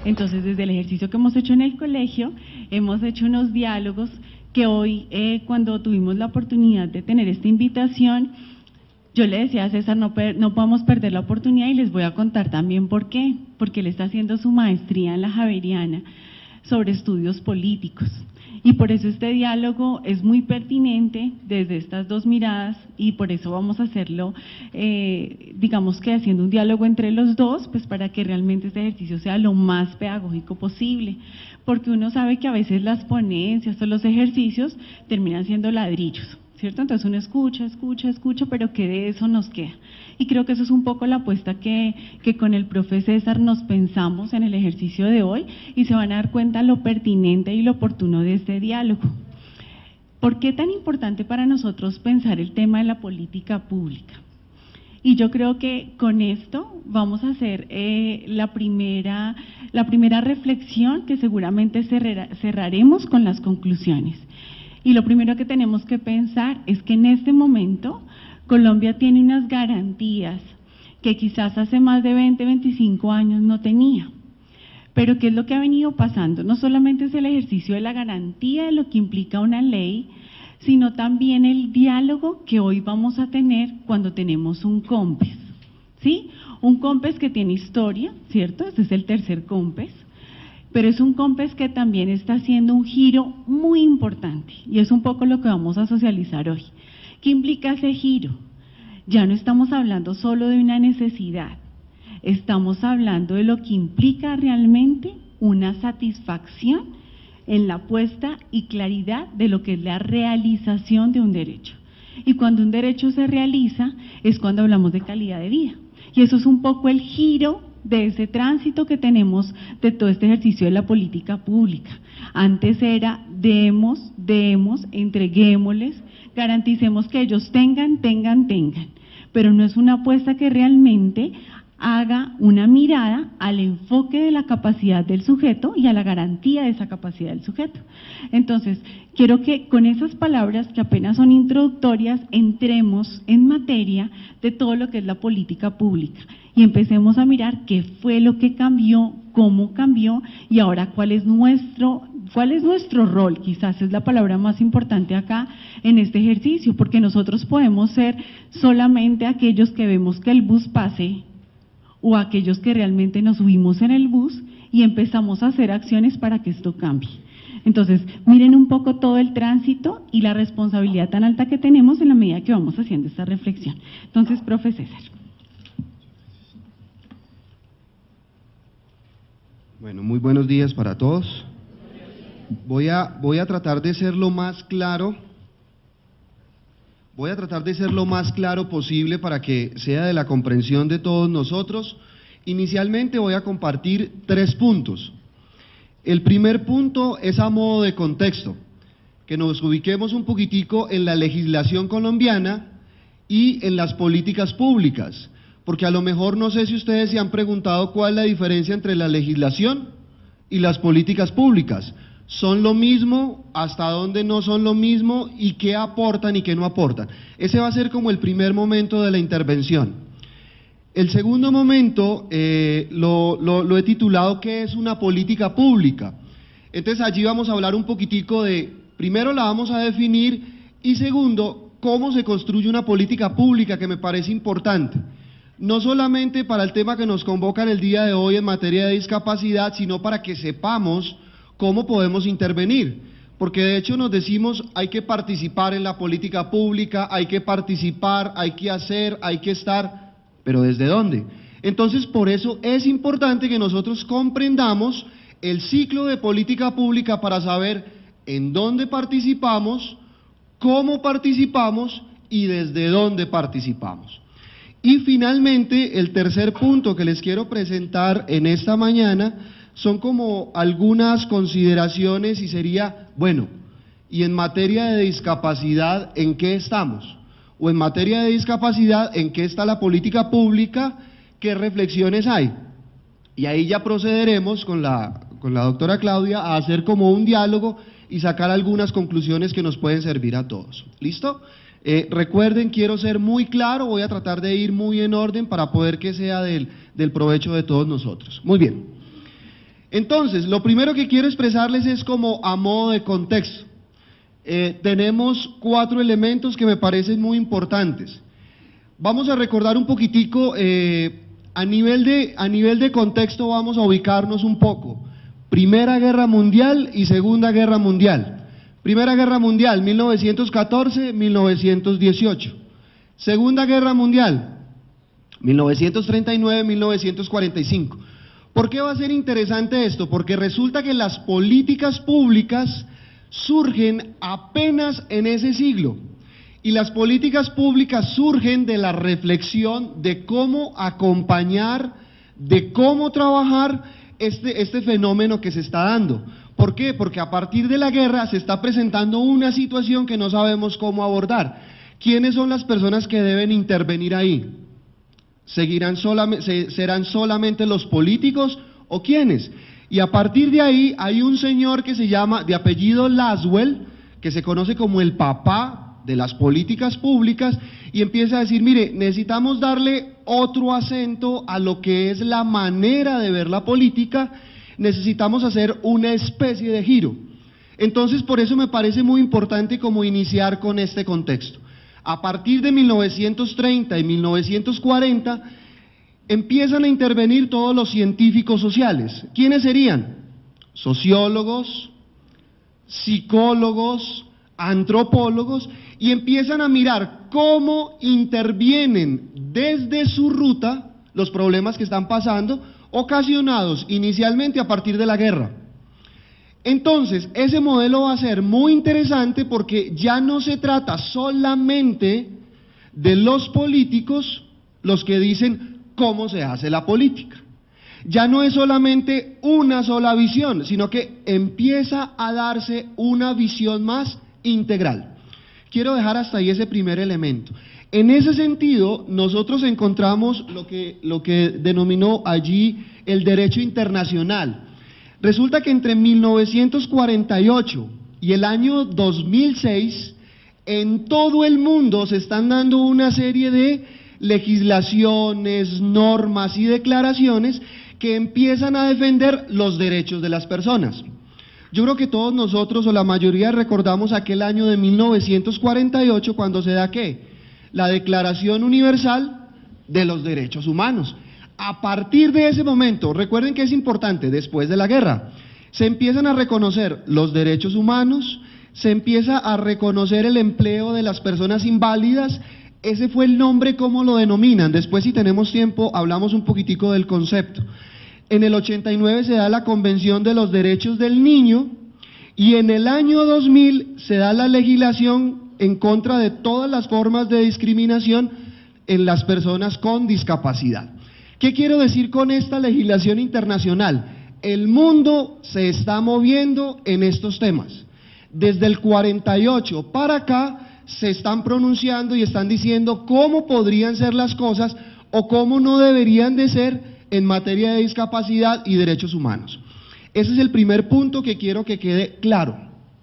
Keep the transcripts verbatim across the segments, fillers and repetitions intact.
Entonces, desde el ejercicio que hemos hecho en el colegio, hemos hecho unos diálogos que hoy, eh, cuando tuvimos la oportunidad de tener esta invitación, yo le decía a César, no, no podemos perder la oportunidad, y les voy a contar también por qué, porque él está haciendo su maestría en la Javeriana sobre estudios políticos. Y por eso este diálogo es muy pertinente desde estas dos miradas, y por eso vamos a hacerlo, eh, digamos que haciendo un diálogo entre los dos, pues para que realmente este ejercicio sea lo más pedagógico posible, porque uno sabe que a veces las ponencias o los ejercicios terminan siendo ladrillos, ¿cierto? Entonces uno escucha, escucha, escucha, pero ¿qué de eso nos queda? Y creo que eso es un poco la apuesta que, que con el profe César nos pensamos en el ejercicio de hoy, y se van a dar cuenta lo pertinente y lo oportuno de este diálogo. ¿Por qué tan importante para nosotros pensar el tema de la política pública? Y yo creo que con esto vamos a hacer eh, la, primera, la primera reflexión, que seguramente cerrera, cerraremos con las conclusiones. Y lo primero que tenemos que pensar es que en este momento Colombia tiene unas garantías que quizás hace más de veinte, veinticinco años no tenía. Pero ¿qué es lo que ha venido pasando? No solamente es el ejercicio de la garantía de lo que implica una ley, sino también el diálogo que hoy vamos a tener cuando tenemos un COMPES, ¿sí? Un COMPES que tiene historia, ¿cierto? Este es el tercer COMPES. Pero es un COMPES que también está haciendo un giro muy importante, y es un poco lo que vamos a socializar hoy. ¿Qué implica ese giro? Ya no estamos hablando solo de una necesidad, estamos hablando de lo que implica realmente una satisfacción en la puesta y claridad de lo que es la realización de un derecho. Y cuando un derecho se realiza es cuando hablamos de calidad de vida, y eso es un poco el giro de ese tránsito que tenemos de todo este ejercicio de la política pública. Antes era demos, demos, entreguémosles, garanticemos que ellos tengan, tengan, tengan, pero no es una apuesta que realmente haga una mirada al enfoque de la capacidad del sujeto y a la garantía de esa capacidad del sujeto. Entonces, quiero que con esas palabras, que apenas son introductorias, entremos en materia de todo lo que es la política pública y empecemos a mirar qué fue lo que cambió, cómo cambió, y ahora cuál es nuestro, cuál es nuestro rol. Quizás es la palabra más importante acá en este ejercicio, porque nosotros podemos ser solamente aquellos que vemos que el bus pase, o aquellos que realmente nos subimos en el bus y empezamos a hacer acciones para que esto cambie. Entonces, miren un poco todo el tránsito y la responsabilidad tan alta que tenemos en la medida que vamos haciendo esta reflexión. Entonces, profe César. Bueno, muy buenos días para todos. Voy a, voy a tratar de ser lo más claro, voy a tratar de ser lo más claro posible para que sea de la comprensión de todos nosotros. Inicialmente voy a compartir tres puntos. El primer punto es a modo de contexto, que nos ubiquemos un poquitico en la legislación colombiana y en las políticas públicas, porque a lo mejor no sé si ustedes se han preguntado cuál es la diferencia entre la legislación y las políticas públicas. ¿Son lo mismo? ¿Hasta dónde no son lo mismo? ¿Y qué aportan y qué no aportan? Ese va a ser como el primer momento de la intervención. El segundo momento eh, lo, lo, lo he titulado ¿qué es una política pública? Entonces allí vamos a hablar un poquitico de, primero la vamos a definir, y segundo, cómo se construye una política pública, que me parece importante. No solamente para el tema que nos convoca en el día de hoy en materia de discapacidad, sino para que sepamos cómo podemos intervenir, porque de hecho nos decimos hay que participar en la política pública, hay que participar, hay que hacer, hay que estar, pero ¿desde dónde? Entonces por eso es importante que nosotros comprendamos el ciclo de política pública para saber en dónde participamos, cómo participamos y desde dónde participamos. Y finalmente el tercer punto que les quiero presentar en esta mañana son como algunas consideraciones, y sería, bueno, y en materia de discapacidad, ¿en qué estamos? O en materia de discapacidad, ¿en qué está la política pública? ¿Qué reflexiones hay? Y ahí ya procederemos con la, con la doctora Claudia a hacer como un diálogo y sacar algunas conclusiones que nos pueden servir a todos. ¿Listo? Eh, recuerden, quiero ser muy claro, voy a tratar de ir muy en orden para poder que sea del, del provecho de todos nosotros. Muy bien. Entonces, lo primero que quiero expresarles es como a modo de contexto. Eh, tenemos cuatro elementos que me parecen muy importantes. Vamos a recordar un poquitico, eh, a nivel de, a nivel de contexto vamos a ubicarnos un poco. Primera Guerra Mundial y Segunda Guerra Mundial. Primera Guerra Mundial, mil novecientos catorce a mil novecientos dieciocho. Segunda Guerra Mundial, mil novecientos treinta y nueve a mil novecientos cuarenta y cinco. ¿Por qué va a ser interesante esto? Porque resulta que las políticas públicas surgen apenas en ese siglo, y las políticas públicas surgen de la reflexión de cómo acompañar, de cómo trabajar este, este fenómeno que se está dando. ¿Por qué? Porque a partir de la guerra se está presentando una situación que no sabemos cómo abordar. ¿Quiénes son las personas que deben intervenir ahí? ¿Seguirán solamente, serán solamente los políticos o quiénes? Y a partir de ahí hay un señor que se llama, de apellido Laswell, que se conoce como el papá de las políticas públicas, y empieza a decir, mire, necesitamos darle otro acento a lo que es la manera de ver la política, necesitamos hacer una especie de giro. Entonces, por eso me parece muy importante como iniciar con este contexto. A partir de mil novecientos treinta y mil novecientos cuarenta, empiezan a intervenir todos los científicos sociales. ¿Quiénes serían? Sociólogos, psicólogos, antropólogos, y empiezan a mirar cómo intervienen desde su ruta los problemas que están pasando, ocasionados inicialmente a partir de la guerra. Entonces, ese modelo va a ser muy interesante porque ya no se trata solamente de los políticos los que dicen cómo se hace la política. Ya no es solamente una sola visión, sino que empieza a darse una visión más integral. Quiero dejar hasta ahí ese primer elemento. En ese sentido, nosotros encontramos lo que, lo que denominó allí el derecho internacional. Resulta que entre mil novecientos cuarenta y ocho y el año dos mil seis, en todo el mundo se están dando una serie de legislaciones, normas y declaraciones que empiezan a defender los derechos de las personas. Yo creo que todos nosotros o la mayoría recordamos aquel año de mil novecientos cuarenta y ocho cuando se da ¿qué? La Declaración Universal de los Derechos Humanos. A partir de ese momento, recuerden que es importante, después de la guerra, se empiezan a reconocer los derechos humanos, se empieza a reconocer el empleo de las personas inválidas. Ese fue el nombre como lo denominan. Después, si tenemos tiempo, hablamos un poquitico del concepto. En el ochenta y nueve se da la Convención de los Derechos del Niño y en el año dos mil se da la legislación en contra de todas las formas de discriminación en las personas con discapacidad. ¿Qué quiero decir con esta legislación internacional? El mundo se está moviendo en estos temas. Desde el cuarenta y ocho para acá se están pronunciando y están diciendo cómo podrían ser las cosas o cómo no deberían de ser en materia de discapacidad y derechos humanos. Ese es el primer punto que quiero que quede claro.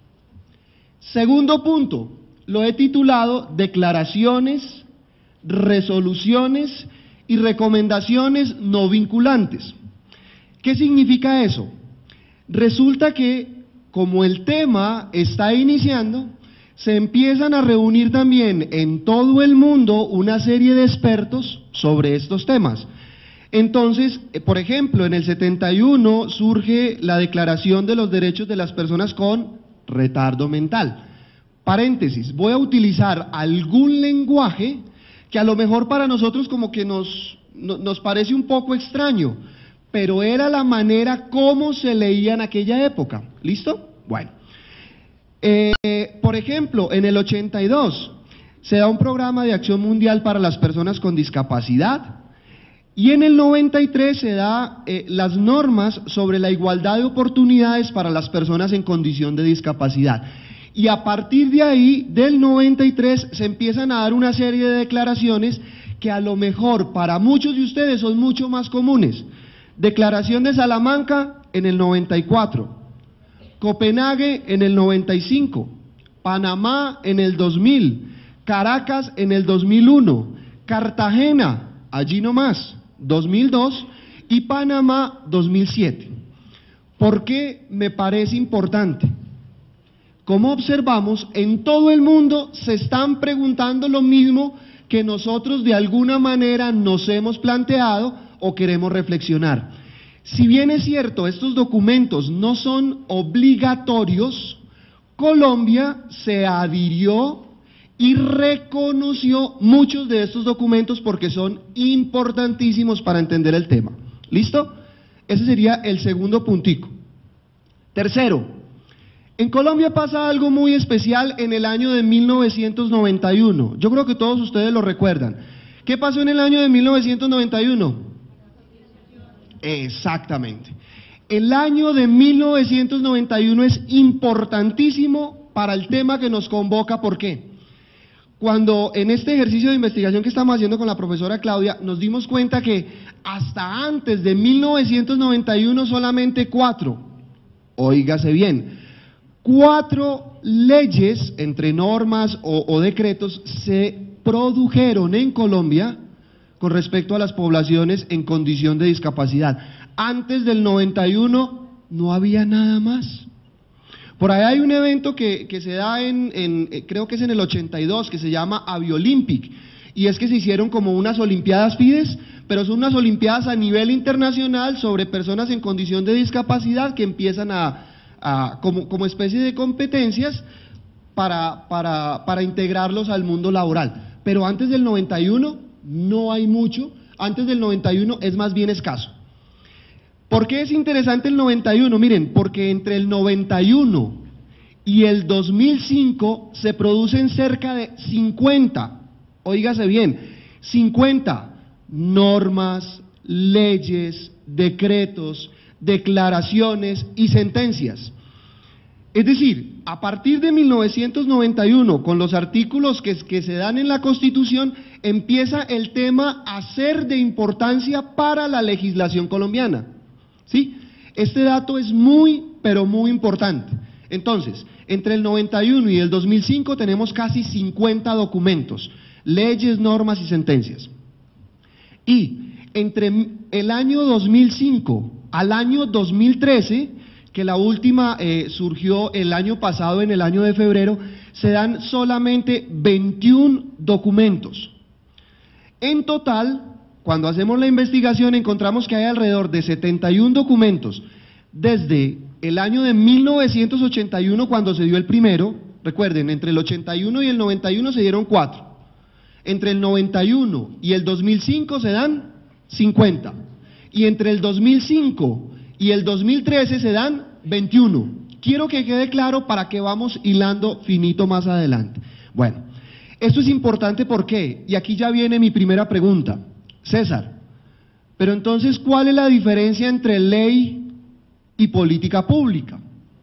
Segundo punto, lo he titulado Declaraciones, Resoluciones y recomendaciones no vinculantes. ¿Qué significa eso? Resulta que, como el tema está iniciando, se empiezan a reunir también en todo el mundo una serie de expertos sobre estos temas. Entonces, por ejemplo, en el setenta y uno surge la Declaración de los Derechos de las Personas con Retardo Mental. Paréntesis, voy a utilizar algún lenguaje que a lo mejor para nosotros como que nos, no, nos parece un poco extraño, pero era la manera como se leía en aquella época. ¿Listo? Bueno. Eh, por ejemplo, en el ochenta y dos se da un programa de acción mundial para las personas con discapacidad y en el noventa y tres se da eh, las normas sobre la igualdad de oportunidades para las personas en condición de discapacidad. Y a partir de ahí, del noventa y tres, se empiezan a dar una serie de declaraciones que a lo mejor para muchos de ustedes son mucho más comunes. Declaración de Salamanca en el noventa y cuatro, Copenhague en el noventa y cinco, Panamá en el dos mil, Caracas en el dos mil uno, Cartagena, allí nomás, dos mil dos, y Panamá dos mil siete. ¿Por qué me parece importante? Como observamos, en todo el mundo se están preguntando lo mismo que nosotros de alguna manera nos hemos planteado o queremos reflexionar. Si bien es cierto, estos documentos no son obligatorios, Colombia se adhirió y reconoció muchos de estos documentos porque son importantísimos para entender el tema. ¿Listo? Ese sería el segundo puntico. Tercero, en Colombia pasa algo muy especial en el año de mil novecientos noventa y uno. Yo creo que todos ustedes lo recuerdan. ¿Qué pasó en el año de mil novecientos noventa y uno? Exactamente. El año de mil novecientos noventa y uno es importantísimo para el tema que nos convoca. ¿Por qué? Cuando en este ejercicio de investigación que estamos haciendo con la profesora Claudia, nos dimos cuenta que hasta antes de mil novecientos noventa y uno solamente cuatro, óigase bien, cuatro leyes entre normas o, o decretos se produjeron en Colombia con respecto a las poblaciones en condición de discapacidad. Antes del noventa y uno no había nada más. Por ahí hay un evento que, que se da en, en, creo que es en el ochenta y dos, que se llama Aviolympic, y es que se hicieron como unas Olimpiadas Fides, pero son unas Olimpiadas a nivel internacional sobre personas en condición de discapacidad que empiezan a, a como, como especie de competencias para, para, para integrarlos al mundo laboral. Pero antes del noventa y uno no hay mucho, antes del noventa y uno es más bien escaso. ¿Por qué es interesante el noventa y uno? Miren, porque entre el noventa y uno y el dos mil cinco se producen cerca de cincuenta, óigase bien, cincuenta normas, leyes, decretos, declaraciones y sentencias. Es decir, a partir de mil novecientos noventa y uno, con los artículos que, que se dan en la Constitución, empieza el tema a ser de importancia para la legislación colombiana. ¿Sí? Este dato es muy, pero muy importante. Entonces, entre el noventa y uno y el dos mil cinco tenemos casi cincuenta documentos, leyes, normas y sentencias. Y entre el año dos mil cinco al año dos mil trece, que la última eh, surgió el año pasado, en el año de febrero, se dan solamente veintiún documentos. En total, cuando hacemos la investigación encontramos que hay alrededor de setenta y uno documentos desde el año de mil novecientos ochenta y uno, cuando se dio el primero. Recuerden, entre el ochenta y uno y el noventa y uno se dieron cuatro, entre el noventa y uno y el dos mil cinco se dan cincuenta, y entre el dos mil cinco y el dos mil trece se dan veintiuno. Quiero que quede claro para que vamos hilando finito más adelante. Bueno, esto es importante, ¿por qué? Y aquí ya viene mi primera pregunta. César, pero entonces, ¿cuál es la diferencia entre ley y política pública?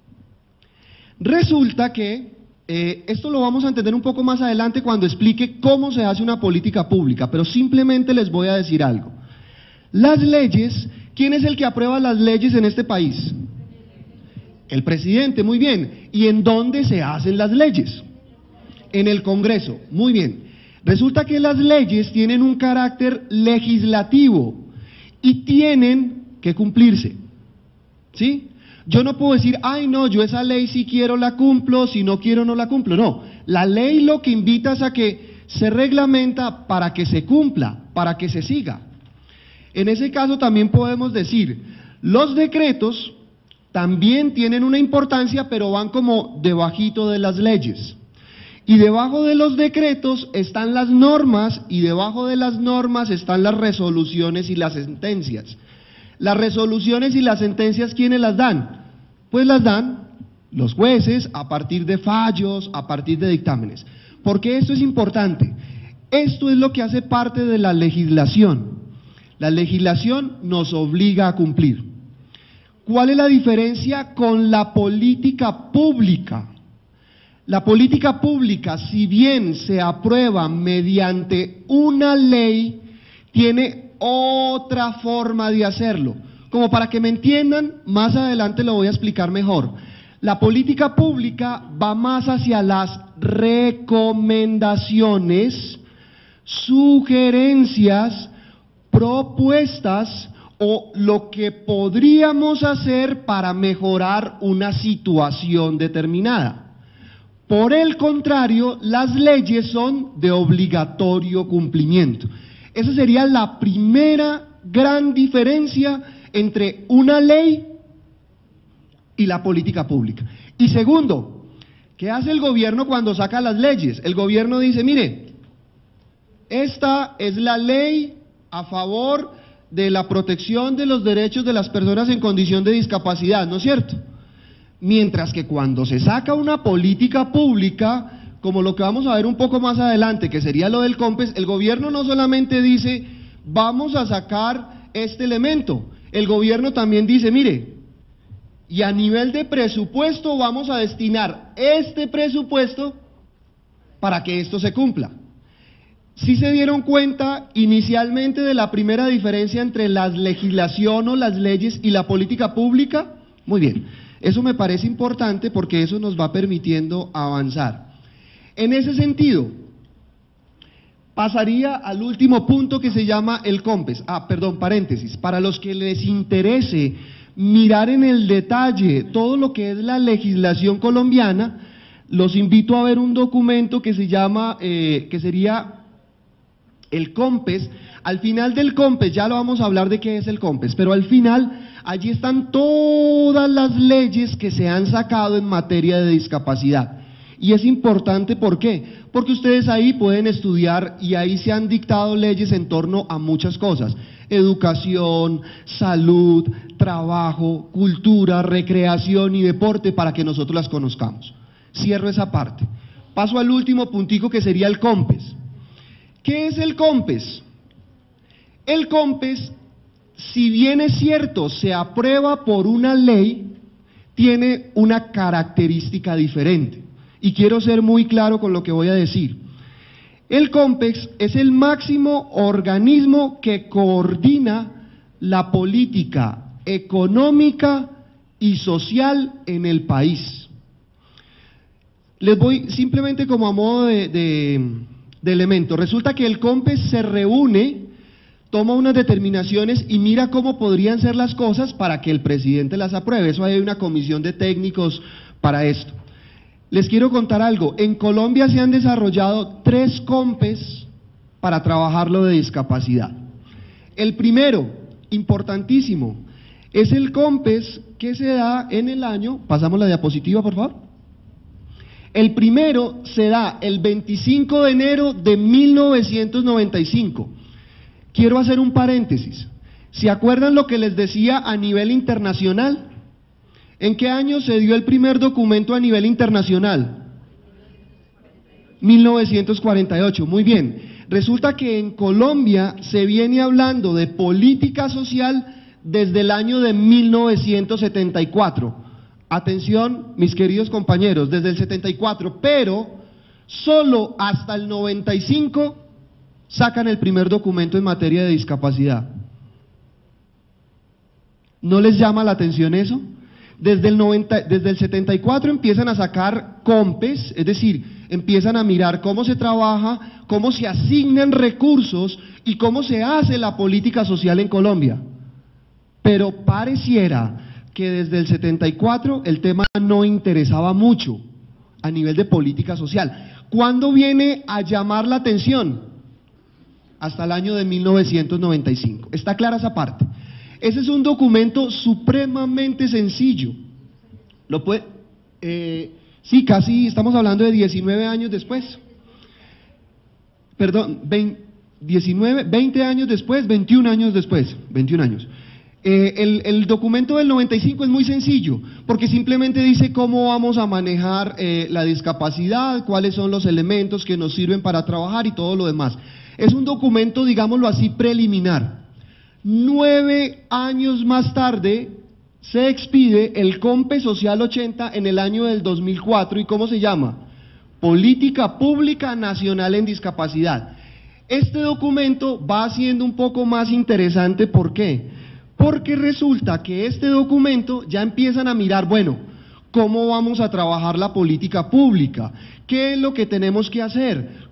Resulta que, eh, esto lo vamos a entender un poco más adelante cuando explique cómo se hace una política pública, pero simplemente les voy a decir algo. Las leyes, ¿quién es el que aprueba las leyes en este país? El presidente, muy bien. ¿Y en dónde se hacen las leyes? En el Congreso, muy bien. Resulta que las leyes tienen un carácter legislativo y tienen que cumplirse, ¿sí? Yo no puedo decir, ay no, yo esa ley si quiero la cumplo, si no quiero no la cumplo. No, la ley lo que invita es a que se reglamenta para que se cumpla, para que se siga. En ese caso también podemos decir, los decretos también tienen una importancia, pero van como debajito de las leyes. Y debajo de los decretos están las normas, y debajo de las normas están las resoluciones y las sentencias. Las resoluciones y las sentencias, ¿quiénes las dan? Pues las dan los jueces a partir de fallos, a partir de dictámenes. ¿Por qué esto es importante? Esto es lo que hace parte de la legislación. La legislación nos obliga a cumplir. ¿Cuál es la diferencia con la política pública? La política pública, si bien se aprueba mediante una ley, tiene otra forma de hacerlo. Como para que me entiendan, más adelante lo voy a explicar mejor. La política pública va más hacia las recomendaciones, sugerencias, propuestas o lo que podríamos hacer para mejorar una situación determinada. Por el contrario, las leyes son de obligatorio cumplimiento. Esa sería la primera gran diferencia entre una ley y la política pública. Y segundo, ¿qué hace el gobierno cuando saca las leyes? El gobierno dice, mire, esta es la ley a favor de la protección de los derechos de las personas en condición de discapacidad, ¿no es cierto? Mientras que cuando se saca una política pública, como lo que vamos a ver un poco más adelante, que sería lo del COMPES, el gobierno no solamente dice, vamos a sacar este elemento, el gobierno también dice, mire, y a nivel de presupuesto vamos a destinar este presupuesto para que esto se cumpla. ¿Sí se dieron cuenta inicialmente de la primera diferencia entre la legislación o las leyes y la política pública? Muy bien, eso me parece importante porque eso nos va permitiendo avanzar. En ese sentido, pasaría al último punto que se llama el COMPES. Ah, perdón, paréntesis, para los que les interese mirar en el detalle todo lo que es la legislación colombiana, los invito a ver un documento que se llama, eh, que sería el COMPES. Al final del COMPES, ya lo vamos a hablar de qué es el COMPES, pero al final, allí están todas las leyes que se han sacado en materia de discapacidad. Y es importante, ¿por qué? Porque ustedes ahí pueden estudiar y ahí se han dictado leyes en torno a muchas cosas: educación, salud, trabajo, cultura, recreación y deporte, para que nosotros las conozcamos. Cierro esa parte. Paso al último puntico, que sería el COMPES. ¿Qué es el COMPES? El COMPES, si bien es cierto, se aprueba por una ley, tiene una característica diferente. Y quiero ser muy claro con lo que voy a decir. El COMPES es el máximo organismo que coordina la política económica y social en el país. Les voy simplemente como a modo de, de, de elemento. Resulta que el COMPES se reúne, toma unas determinaciones y mira cómo podrían ser las cosas para que el presidente las apruebe. Eso hay una comisión de técnicos para esto. Les quiero contar algo. En Colombia se han desarrollado tres COMPES para trabajar lo de discapacidad. El primero, importantísimo, es el COMPES que se da en el año, pasamos la diapositiva por favor. El primero se da el veinticinco de enero de mil novecientos noventa y cinco. Quiero hacer un paréntesis. ¿Se acuerdan lo que les decía a nivel internacional? ¿En qué año se dio el primer documento a nivel internacional? mil novecientos cuarenta y ocho, muy bien. Resulta que en Colombia se viene hablando de política social desde el año de mil novecientos setenta y cuatro. Atención, mis queridos compañeros, desde el setenta y cuatro, pero solo hasta el noventa y cinco sacan el primer documento en materia de discapacidad. ¿No les llama la atención eso? Desde el, noventa, desde el setenta y cuatro empiezan a sacar COMPES, es decir, empiezan a mirar cómo se trabaja, cómo se asignan recursos y cómo se hace la política social en Colombia. Pero pareciera que desde el setenta y cuatro el tema no interesaba mucho a nivel de política social. ¿Cuándo viene a llamar la atención? Hasta el año de mil novecientos noventa y cinco. ¿Está clara esa parte? Ese es un documento supremamente sencillo. Lo puede, eh, sí, casi estamos hablando de diecinueve años después. Perdón, veinte, diecinueve, veinte años después, veintiún años después, veintiún años. Eh, el, el documento del noventa y cinco es muy sencillo, porque simplemente dice cómo vamos a manejar eh, la discapacidad, cuáles son los elementos que nos sirven para trabajar y todo lo demás. Es un documento, digámoslo así, preliminar. Nueve años más tarde se expide el COMPES Social ochenta en el año del dos mil cuatro. ¿Y cómo se llama? Política Pública Nacional en Discapacidad. Este documento va siendo un poco más interesante, ¿por qué? Porque resulta que este documento ya empiezan a mirar, bueno, ¿cómo vamos a trabajar la política pública? ¿Qué es lo que tenemos que hacer?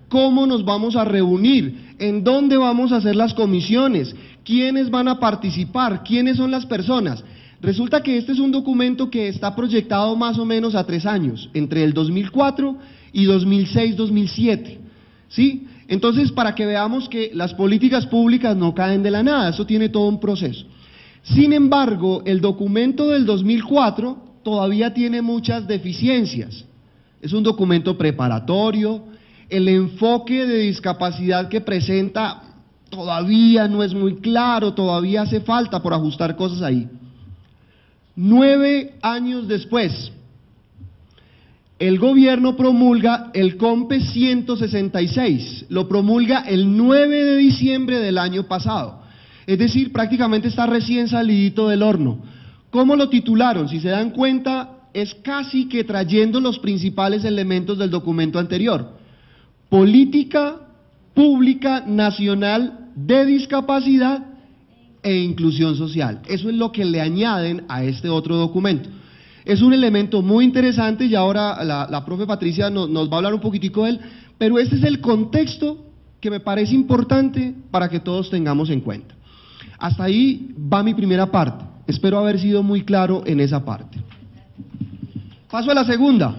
cómo nos vamos a reunir, en dónde vamos a hacer las comisiones, quiénes van a participar, quiénes son las personas. Resulta que este es un documento que está proyectado más o menos a tres años, entre el dos mil cuatro y dos mil seis, dos mil siete, ¿sí? Entonces, para que veamos que las políticas públicas no caen de la nada, eso tiene todo un proceso. Sin embargo, el documento del dos mil cuatro todavía tiene muchas deficiencias. Es un documento preparatorio, el enfoque de discapacidad que presenta todavía no es muy claro, todavía hace falta por ajustar cosas ahí. Nueve años después, el gobierno promulga el COMPE ciento sesenta y seis, lo promulga el nueve de diciembre del año pasado, es decir, prácticamente está recién salidito del horno. ¿Cómo lo titularon? Si se dan cuenta, es casi que trayendo los principales elementos del documento anterior. Política Pública Nacional de Discapacidad e Inclusión Social. Eso es lo que le añaden a este otro documento. Es un elemento muy interesante y ahora la, la profe Patricia nos, nos va a hablar un poquitico de él, pero este es el contexto que me parece importante para que todos tengamos en cuenta. Hasta ahí va mi primera parte, espero haber sido muy claro en esa parte. Paso a la segunda.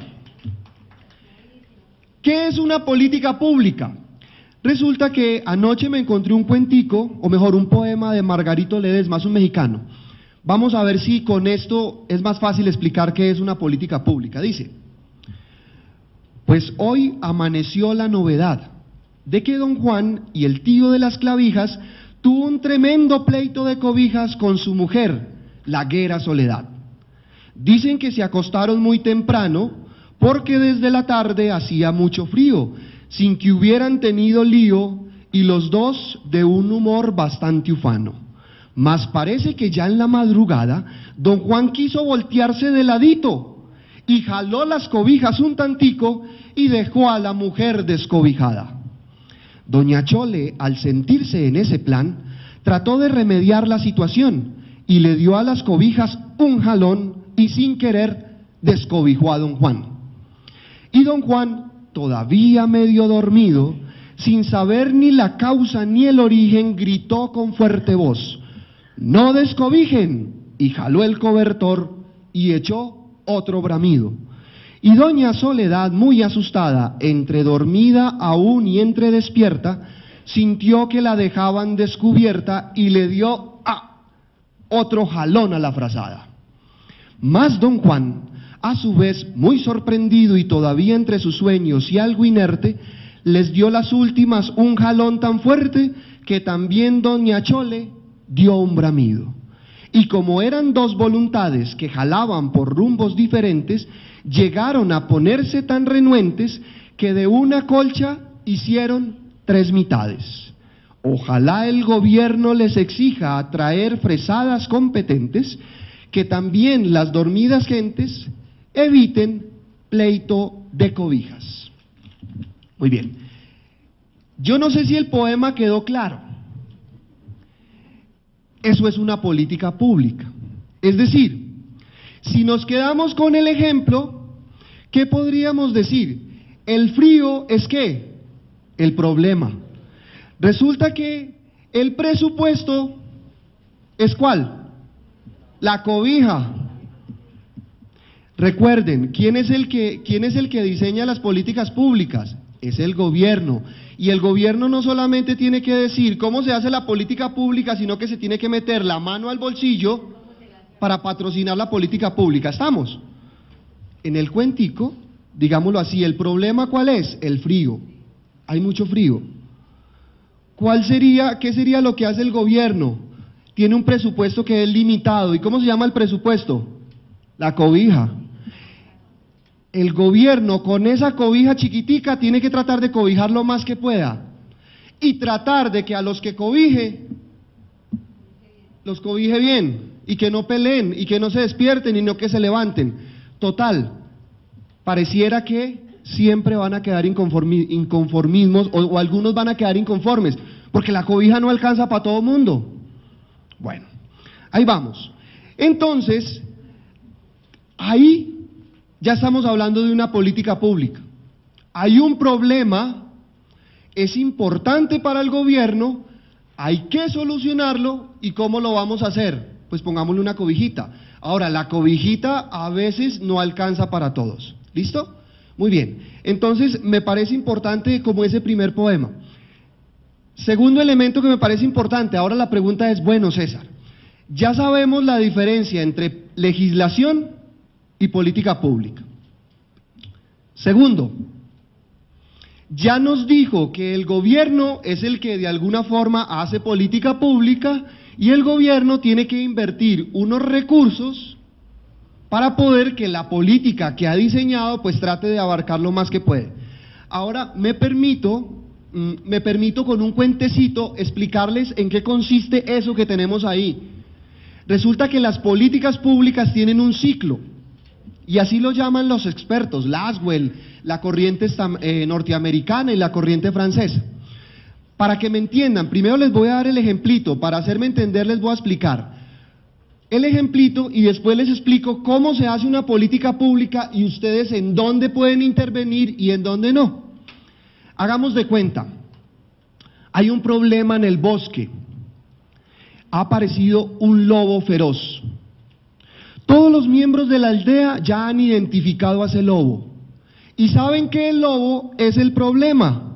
¿Qué es una política pública? Resulta que anoche me encontré un cuentico, o mejor un poema de Margarito Ledesma, es un mexicano. Vamos a ver si con esto es más fácil explicar qué es una política pública. Dice: pues hoy amaneció la novedad de que don Juan y el tío de las clavijas tuvo un tremendo pleito de cobijas con su mujer, la Guera Soledad. Dicen que se acostaron muy temprano porque desde la tarde hacía mucho frío, sin que hubieran tenido lío, y los dos de un humor bastante ufano. Mas parece que ya en la madrugada don Juan quiso voltearse de ladito y jaló las cobijas un tantico y dejó a la mujer descobijada. Doña Chole, al sentirse en ese plan, trató de remediar la situación y le dio a las cobijas un jalón y sin querer descobijó a don Juan. Y don Juan, todavía medio dormido, sin saber ni la causa ni el origen, gritó con fuerte voz: ¡no descobijen! Y jaló el cobertor y echó otro bramido. Y doña Soledad, muy asustada, entre dormida aún y entre despierta, sintió que la dejaban descubierta y le dio ¡ah! Otro jalón a la frazada. Mas don Juan, a su vez muy sorprendido y todavía entre sus sueños y algo inerte, les dio las últimas un jalón tan fuerte que también doña Chole dio un bramido. Y como eran dos voluntades que jalaban por rumbos diferentes, llegaron a ponerse tan renuentes que de una colcha hicieron tres mitades. Ojalá el gobierno les exija a traer fresadas competentes, que también las dormidas gentes eviten pleito de cobijas. Muy bien. Yo no sé si el poema quedó claro. Eso es una política pública. Es decir, si nos quedamos con el ejemplo, ¿qué podríamos decir? El frío es ¿qué? El problema. Resulta que el presupuesto es ¿cuál? La cobija. Recuerden, ¿quién es el que, quién es el que diseña las políticas públicas? Es el gobierno. Y el gobierno no solamente tiene que decir cómo se hace la política pública, sino que se tiene que meter la mano al bolsillo para patrocinar la política pública. ¿Estamos? En el cuentico, digámoslo así, ¿el problema cuál es? El frío. Hay mucho frío. ¿Cuál sería, qué sería lo que hace el gobierno? Tiene un presupuesto que es limitado. ¿Y cómo se llama el presupuesto? La cobija. El gobierno con esa cobija chiquitica tiene que tratar de cobijar lo más que pueda y tratar de que a los que cobije, los cobije bien y que no peleen y que no se despierten y no que se levanten. Total, pareciera que siempre van a quedar inconformi, inconformismos o, o algunos van a quedar inconformes porque la cobija no alcanza para todo mundo. Bueno, ahí vamos. Entonces, ahí ya estamos hablando de una política pública. Hay un problema es importante para el gobierno, hay que solucionarlo, ¿y cómo lo vamos a hacer? Pues pongámosle una cobijita. Ahora, la cobijita a veces no alcanza para todos, ¿listo? Muy bien, entonces me parece importante como ese primer poema. Segundo elemento que me parece importante, ahora la pregunta es, bueno, César, ya sabemos la diferencia entre legislación y política pública. Segundo, ya nos dijo que el gobierno es el que de alguna forma hace política pública y el gobierno tiene que invertir unos recursos para poder que la política que ha diseñado pues trate de abarcar lo más que puede. Ahora me permito, me permito con un cuentecito explicarles en qué consiste eso que tenemos ahí. Resulta que las políticas públicas tienen un ciclo, y así lo llaman los expertos, Laswell, la corriente eh, norteamericana y la corriente francesa. Para que me entiendan, primero les voy a dar el ejemplito, para hacerme entender les voy a explicar el ejemplito y después les explico cómo se hace una política pública y ustedes en dónde pueden intervenir y en dónde no. Hagamos de cuenta, hay un problema en el bosque, ha aparecido un lobo feroz. Todos los miembros de la aldea ya han identificado a ese lobo y saben que el lobo es el problema.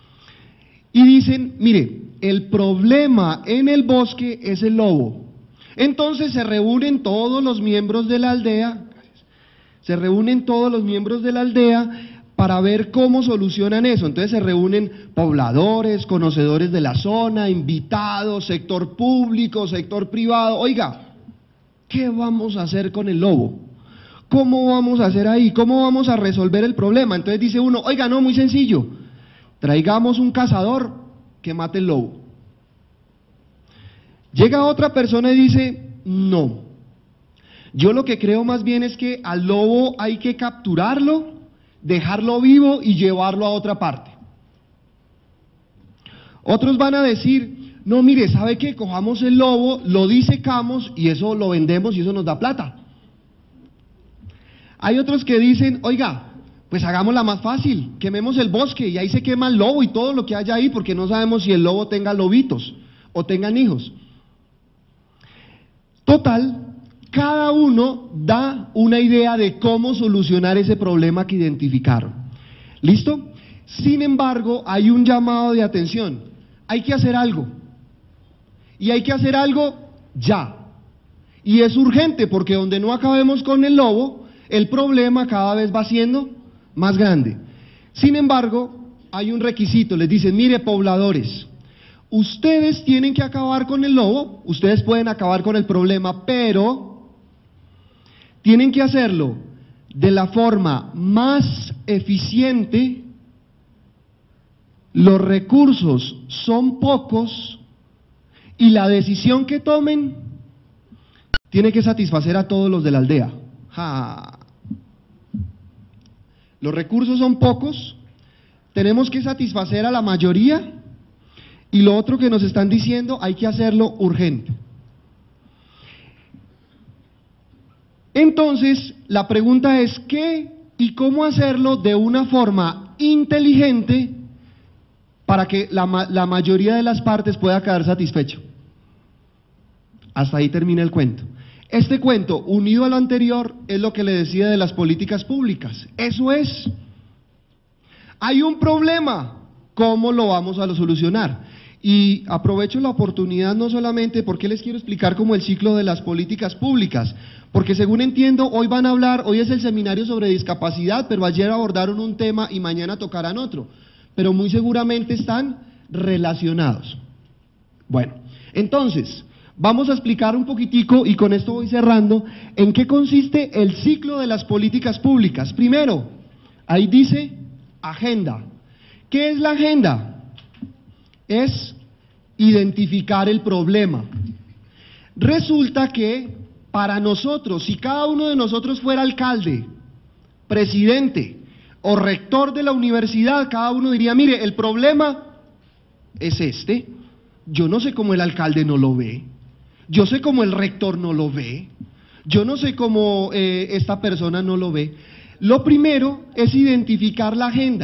Y dicen, mire, el problema en el bosque es el lobo. Entonces se reúnen todos los miembros de la aldea, se reúnen todos los miembros de la aldea para ver cómo solucionan eso. Entonces se reúnen pobladores, conocedores de la zona, invitados, sector público, sector privado. Oiga, ¿qué vamos a hacer con el lobo? ¿Cómo vamos a hacer ahí? ¿Cómo vamos a resolver el problema? Entonces dice uno, oiga, no, muy sencillo, traigamos un cazador que mate el lobo. Llega otra persona y dice, no, yo lo que creo más bien es que al lobo hay que capturarlo, dejarlo vivo y llevarlo a otra parte. Otros van a decir, no, mire, ¿sabe qué? Cojamos el lobo, lo disecamos y eso lo vendemos y eso nos da plata. Hay otros que dicen, oiga, pues hagámosla más fácil, quememos el bosque y ahí se quema el lobo y todo lo que haya ahí, porque no sabemos si el lobo tenga lobitos o tengan hijos. Total, cada uno da una idea de cómo solucionar ese problema que identificaron. ¿Listo? Sin embargo, hay un llamado de atención, hay que hacer algo, y hay que hacer algo ya, y es urgente porque donde no acabemos con el lobo, el problema cada vez va siendo más grande. Sin embargo, hay un requisito, les dicen, mire pobladores, ustedes tienen que acabar con el lobo, ustedes pueden acabar con el problema, pero tienen que hacerlo de la forma más eficiente, los recursos son pocos y la decisión que tomen tiene que satisfacer a todos los de la aldea. Ja. Los recursos son pocos, tenemos que satisfacer a la mayoría y lo otro que nos están diciendo hay que hacerlo urgente. Entonces, la pregunta es ¿qué y cómo hacerlo de una forma inteligente para que la, la mayoría de las partes pueda quedar satisfecho? Hasta ahí termina el cuento. Este cuento, unido a lo anterior, es lo que le decía de las políticas públicas. Eso es. Hay un problema, ¿cómo lo vamos a solucionar? Y aprovecho la oportunidad no solamente porque les quiero explicar como el ciclo de las políticas públicas, porque según entiendo, hoy van a hablar, hoy es el seminario sobre discapacidad, pero ayer abordaron un tema y mañana tocarán otro, pero muy seguramente están relacionados. Bueno, entonces, vamos a explicar un poquitico, y con esto voy cerrando, en qué consiste el ciclo de las políticas públicas. Primero, ahí dice agenda. ¿Qué es la agenda? Es identificar el problema. Resulta que para nosotros, si cada uno de nosotros fuera alcalde, presidente o rector de la universidad, cada uno diría, mire, el problema es este, yo no sé cómo el alcalde no lo ve, yo sé cómo el rector no lo ve, yo no sé cómo eh, esta persona no lo ve. Lo primero es identificar la agenda.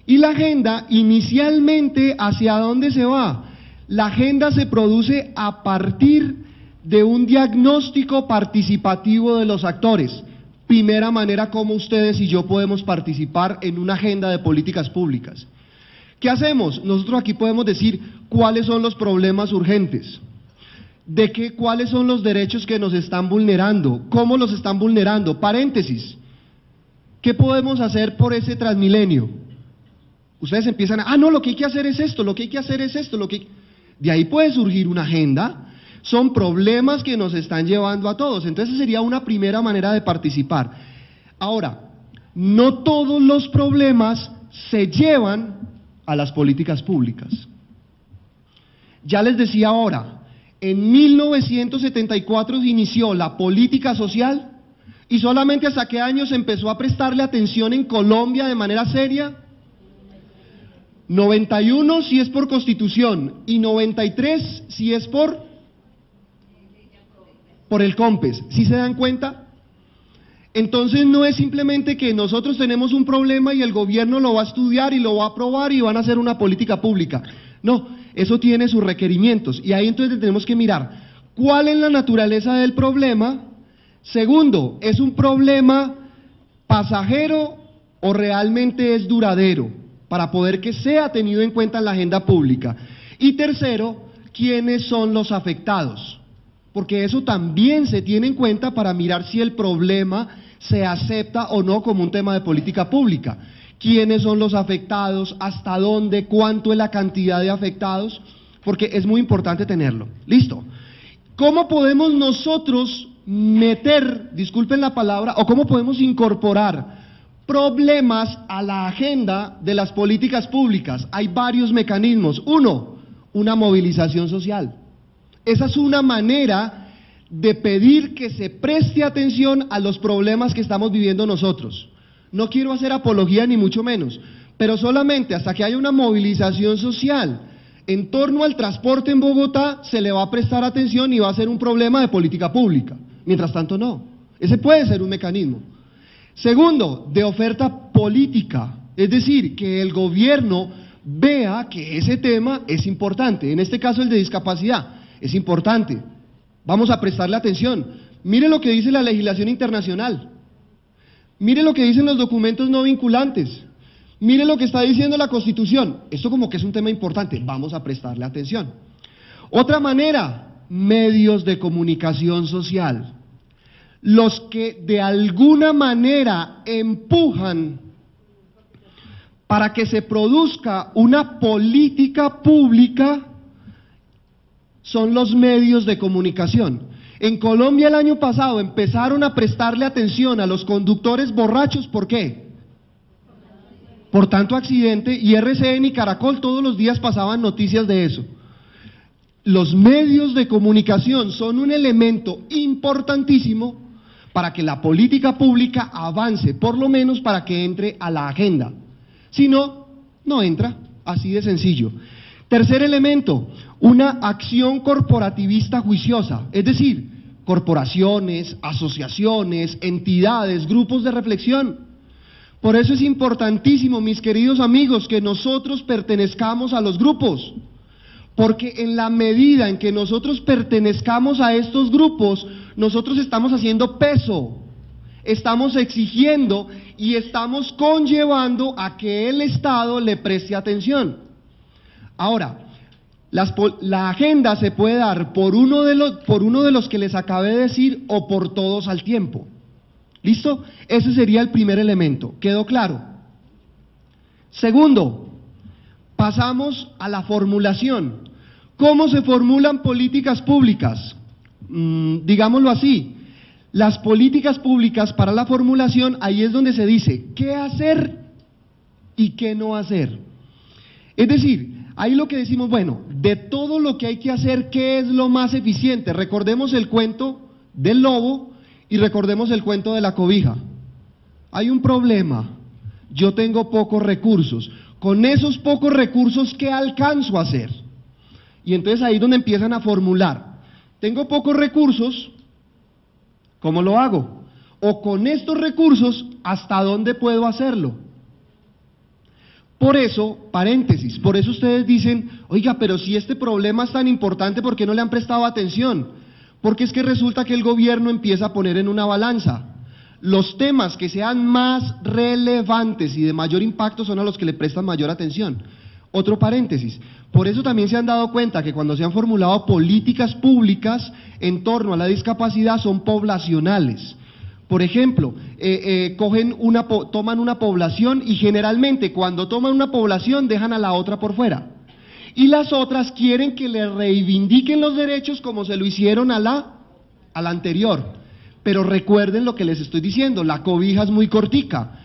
Y la agenda, inicialmente, ¿hacia dónde se va? La agenda se produce a partir de un diagnóstico participativo de los actores. Primera manera como ustedes y yo podemos participar en una agenda de políticas públicas. ¿Qué hacemos? Nosotros aquí podemos decir cuáles son los problemas urgentes, de qué, cuáles son los derechos que nos están vulnerando, cómo los están vulnerando. Paréntesis, ¿qué podemos hacer por ese Transmilenio? Ustedes empiezan a, ah, no, lo que hay que hacer es esto, lo que hay que hacer es esto, lo que... De ahí puede surgir una agenda. Son problemas que nos están llevando a todos, entonces sería una primera manera de participar. Ahora, no todos los problemas se llevan a las políticas públicas. Ya les decía ahora, en mil novecientos setenta y cuatro se inició la política social y solamente hasta qué año se empezó a prestarle atención en Colombia de manera seria. noventa y uno si es por Constitución y noventa y tres si es por... por el COMPES, ¿sí se dan cuenta? Entonces no es simplemente que nosotros tenemos un problema y el gobierno lo va a estudiar y lo va a aprobar y van a hacer una política pública. No, eso tiene sus requerimientos y ahí entonces tenemos que mirar cuál es la naturaleza del problema. Segundo, ¿es un problema pasajero o realmente es duradero para poder que sea tenido en cuenta en la agenda pública? Y tercero, ¿quiénes son los afectados? Porque eso también se tiene en cuenta para mirar si el problema se acepta o no como un tema de política pública. ¿Quiénes son los afectados? ¿Hasta dónde? ¿Cuánto es la cantidad de afectados? Porque es muy importante tenerlo. ¿Listo? ¿Cómo podemos nosotros meter, disculpen la palabra, o cómo podemos incorporar problemas a la agenda de las políticas públicas? Hay varios mecanismos. Uno, una movilización social. Esa es una manera de pedir que se preste atención a los problemas que estamos viviendo nosotros. No quiero hacer apología ni mucho menos, pero solamente hasta que haya una movilización social en torno al transporte en Bogotá se le va a prestar atención y va a ser un problema de política pública. Mientras tanto no, ese puede ser un mecanismo. Segundo, de oferta política, es decir, que el gobierno vea que ese tema es importante, en este caso el de discapacidad. Es importante, vamos a prestarle atención. Mire lo que dice la legislación internacional, mire lo que dicen los documentos no vinculantes, mire lo que está diciendo la Constitución. Esto como que es un tema importante, vamos a prestarle atención. Otra manera, medios de comunicación social, los que de alguna manera empujan para que se produzca una política pública, son los medios de comunicación. En Colombia el año pasado empezaron a prestarle atención a los conductores borrachos, ¿por qué? Por tanto accidente, y R C N y Caracol todos los días pasaban noticias de eso. Los medios de comunicación son un elemento importantísimo para que la política pública avance, por lo menos para que entre a la agenda. Si no, no entra, así de sencillo. Tercer elemento, una acción corporativista juiciosa, es decir, corporaciones, asociaciones, entidades, grupos de reflexión. Por eso es importantísimo, mis queridos amigos, que nosotros pertenezcamos a los grupos, porque en la medida en que nosotros pertenezcamos a estos grupos, nosotros estamos haciendo peso, estamos exigiendo y estamos conllevando a que el Estado le preste atención. Ahora, las, la agenda se puede dar por uno, de los, por uno de los que les acabé de decir o por todos al tiempo. ¿Listo? Ese sería el primer elemento. ¿Quedó claro? Segundo, pasamos a la formulación. ¿Cómo se formulan políticas públicas? Mm, digámoslo así, las políticas públicas para la formulación, ahí es donde se dice qué hacer y qué no hacer. Es decir, ahí lo que decimos, bueno, de todo lo que hay que hacer, ¿qué es lo más eficiente? Recordemos el cuento del lobo y recordemos el cuento de la cobija. Hay un problema, yo tengo pocos recursos, con esos pocos recursos, ¿qué alcanzo a hacer? Y entonces ahí es donde empiezan a formular, tengo pocos recursos, ¿cómo lo hago? O con estos recursos, ¿hasta dónde puedo hacerlo? Por eso, paréntesis, por eso ustedes dicen, oiga, pero si este problema es tan importante, ¿por qué no le han prestado atención? Porque es que resulta que el gobierno empieza a poner en una balanza. Los temas que sean más relevantes y de mayor impacto son a los que le prestan mayor atención. Otro paréntesis, por eso también se han dado cuenta que cuando se han formulado políticas públicas en torno a la discapacidad son poblacionales. Por ejemplo, eh, eh, cogen una, toman una población y generalmente cuando toman una población dejan a la otra por fuera. Y las otras quieren que le reivindiquen los derechos como se lo hicieron a la, a la anterior. Pero recuerden lo que les estoy diciendo, la cobija es muy cortica.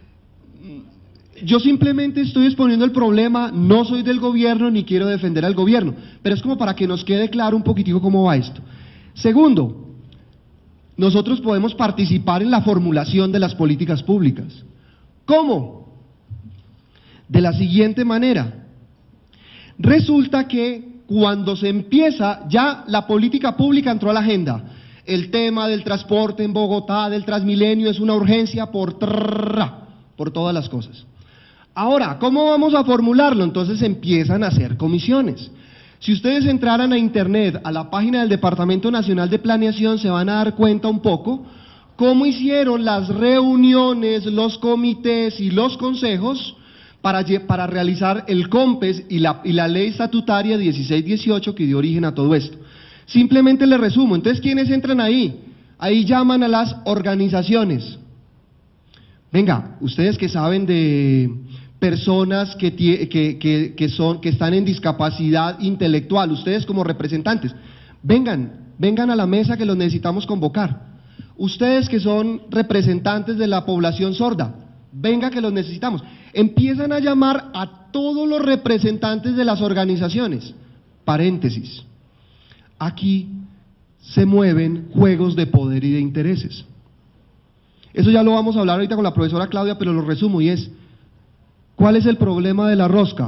Yo simplemente estoy exponiendo el problema, no soy del gobierno ni quiero defender al gobierno, pero es como para que nos quede claro un poquitico cómo va esto. Segundo, nosotros podemos participar en la formulación de las políticas públicas. ¿Cómo? De la siguiente manera. Resulta que cuando se empieza, ya la política pública entró a la agenda. El tema del transporte en Bogotá, del Transmilenio, es una urgencia por, trrr, por todas las cosas. Ahora, ¿cómo vamos a formularlo? Entonces empiezan a hacer comisiones. Si ustedes entraran a internet, a la página del Departamento Nacional de Planeación, se van a dar cuenta un poco cómo hicieron las reuniones, los comités y los consejos para, para realizar el COMPES y la, y la ley estatutaria dieciséis dieciocho que dio origen a todo esto. Simplemente les resumo, entonces, ¿quiénes entran ahí? Ahí llaman a las organizaciones. Venga, ustedes que saben de personas que, que, que, que, son, que están en discapacidad intelectual, ustedes como representantes, vengan, vengan a la mesa que los necesitamos convocar. Ustedes que son representantes de la población sorda, venga que los necesitamos. Empiezan a llamar a todos los representantes de las organizaciones. Paréntesis. Aquí se mueven juegos de poder y de intereses. Eso ya lo vamos a hablar ahorita con la profesora Claudia, pero lo resumo y es, ¿cuál es el problema de la rosca?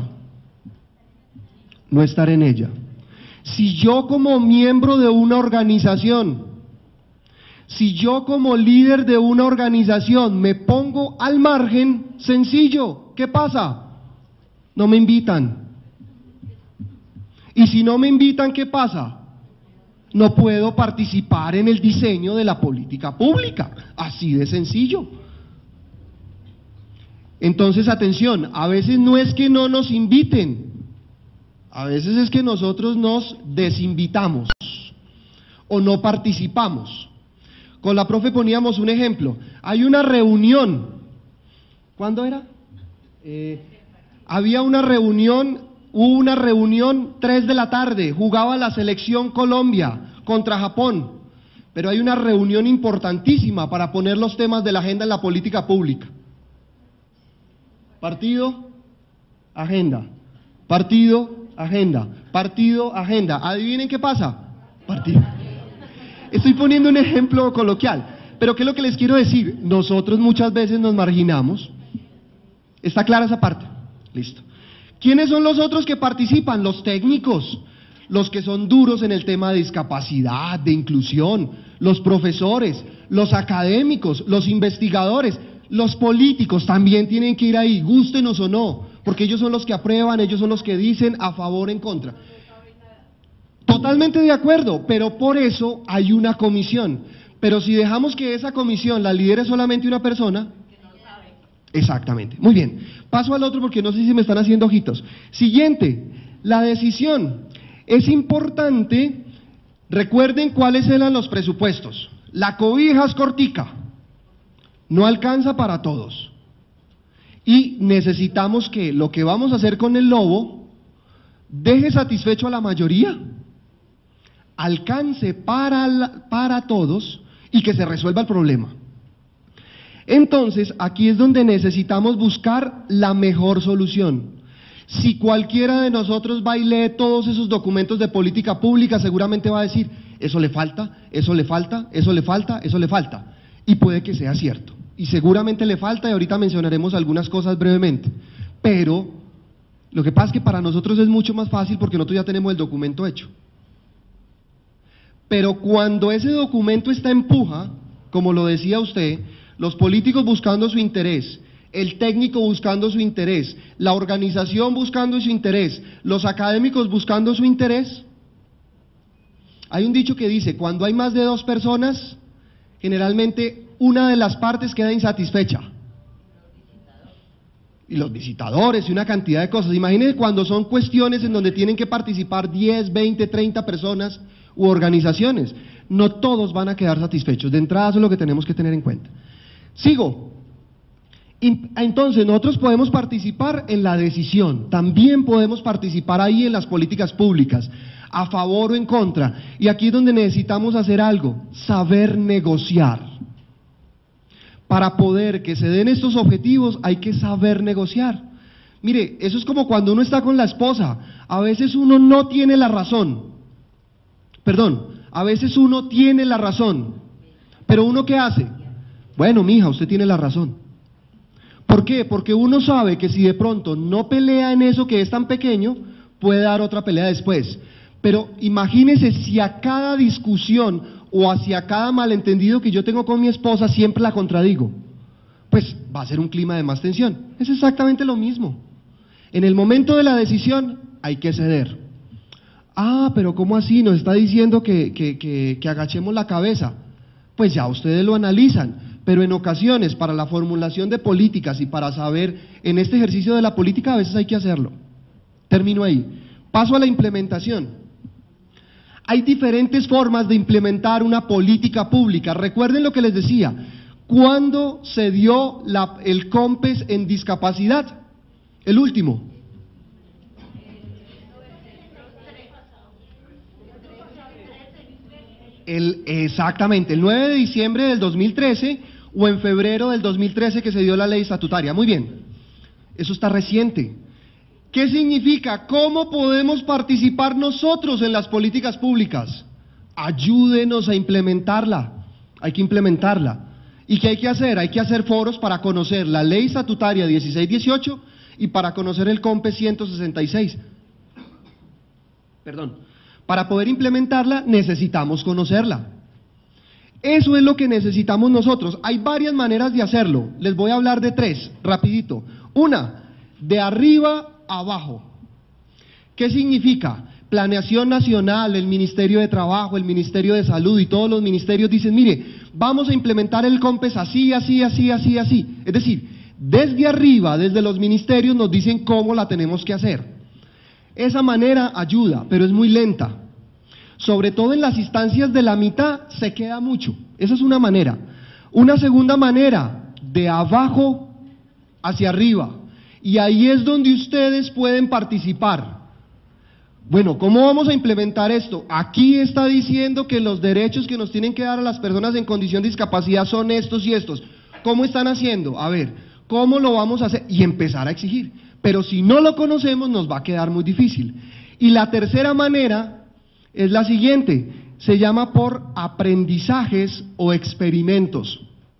No estar en ella. Si yo como miembro de una organización, si yo como líder de una organización me pongo al margen, sencillo, ¿qué pasa? No me invitan. Y si no me invitan, ¿qué pasa? No puedo participar en el diseño de la política pública, así de sencillo. Entonces, atención, a veces no es que no nos inviten, a veces es que nosotros nos desinvitamos o no participamos. Con la profe poníamos un ejemplo, hay una reunión, ¿cuándo era? Eh, había una reunión... Hubo una reunión, tres de la tarde, jugaba la selección Colombia contra Japón, pero hay una reunión importantísima para poner los temas de la agenda en la política pública. Partido, agenda, partido, agenda, partido, agenda. ¿Adivinen qué pasa? Partido. Estoy poniendo un ejemplo coloquial, pero ¿qué es lo que les quiero decir? Nosotros muchas veces nos marginamos. ¿Está clara esa parte? Listo. ¿Quiénes son los otros que participan? Los técnicos, los que son duros en el tema de discapacidad, de inclusión, los profesores, los académicos, los investigadores, los políticos también tienen que ir ahí, gústenos o no, porque ellos son los que aprueban, ellos son los que dicen a favor, en contra. Totalmente de acuerdo, pero por eso hay una comisión. Pero si dejamos que esa comisión la lidere solamente una persona... Exactamente, muy bien. Paso al otro porque no sé si me están haciendo ojitos. Siguiente, la decisión. Es importante, recuerden cuáles eran los presupuestos. La cobija es cortica, no alcanza para todos. Y necesitamos que lo que vamos a hacer con el lobo deje satisfecho a la mayoría, alcance para, la, para todos y que se resuelva el problema. Entonces, aquí es donde necesitamos buscar la mejor solución. Si cualquiera de nosotros va y lee todos esos documentos de política pública, seguramente va a decir, eso le falta, eso le falta, eso le falta, eso le falta. Y puede que sea cierto. Y seguramente le falta, y ahorita mencionaremos algunas cosas brevemente. Pero, lo que pasa es que para nosotros es mucho más fácil porque nosotros ya tenemos el documento hecho. Pero cuando ese documento está en puja, como lo decía usted, los políticos buscando su interés, el técnico buscando su interés, la organización buscando su interés, los académicos buscando su interés. Hay un dicho que dice, cuando hay más de dos personas, generalmente una de las partes queda insatisfecha. Y los visitadores y una cantidad de cosas. Imagínense cuando son cuestiones en donde tienen que participar diez, veinte, treinta personas u organizaciones. No todos van a quedar satisfechos. De entrada eso es lo que tenemos que tener en cuenta. Sigo. Entonces nosotros podemos participar en la decisión, también podemos participar ahí en las políticas públicas, a favor o en contra. Y aquí es donde necesitamos hacer algo, saber negociar. Para poder que se den estos objetivos hay que saber negociar. Mire, eso es como cuando uno está con la esposa, a veces uno no tiene la razón, perdón, a veces uno tiene la razón, pero ¿uno qué hace? Bueno, mija, usted tiene la razón. ¿Por qué? Porque uno sabe que si de pronto no pelea en eso que es tan pequeño, puede dar otra pelea después. Pero imagínese si a cada discusión o hacia cada malentendido que yo tengo con mi esposa siempre la contradigo, pues va a ser un clima de más tensión. Es exactamente lo mismo. En el momento de la decisión hay que ceder. Ah, pero ¿cómo así? Nos está diciendo que, que, que, que agachemos la cabeza. Pues ya ustedes lo analizan, pero en ocasiones para la formulación de políticas y para saber en este ejercicio de la política a veces hay que hacerlo. Termino ahí. Paso a la implementación. Hay diferentes formas de implementar una política pública. Recuerden lo que les decía, ¿cuándo se dio la, el COMPES en discapacidad? El último. El, exactamente, el nueve de diciembre del dos mil trece o en febrero del dos mil trece que se dio la ley estatutaria. Muy bien, eso está reciente. ¿Qué significa? ¿Cómo podemos participar nosotros en las políticas públicas? Ayúdenos a implementarla, hay que implementarla. ¿Y qué hay que hacer? Hay que hacer foros para conocer la ley estatutaria dieciséis dieciocho y para conocer el COMPES ciento sesenta y seis. Perdón, para poder implementarla necesitamos conocerla. Eso es lo que necesitamos nosotros. Hay varias maneras de hacerlo, les voy a hablar de tres, rapidito. Una, de arriba abajo. ¿Qué significa? Planeación nacional, el Ministerio de Trabajo, el Ministerio de Salud y todos los ministerios dicen, mire, vamos a implementar el COMPES así, así, así, así, así. Es decir, desde arriba, desde los ministerios nos dicen cómo la tenemos que hacer. Esa manera ayuda, pero es muy lenta. Sobre todo en las instancias de la mitad se queda mucho. Esa es una manera. Una segunda manera, de abajo hacia arriba. Y ahí es donde ustedes pueden participar. Bueno, ¿cómo vamos a implementar esto? Aquí está diciendo que los derechos que nos tienen que dar a las personas en condición de discapacidad son estos y estos. ¿Cómo están haciendo? A ver, ¿cómo lo vamos a hacer? Y empezar a exigir. Pero si no lo conocemos nos va a quedar muy difícil. Y la tercera manera es la siguiente, se llama por aprendizajes o experimentos.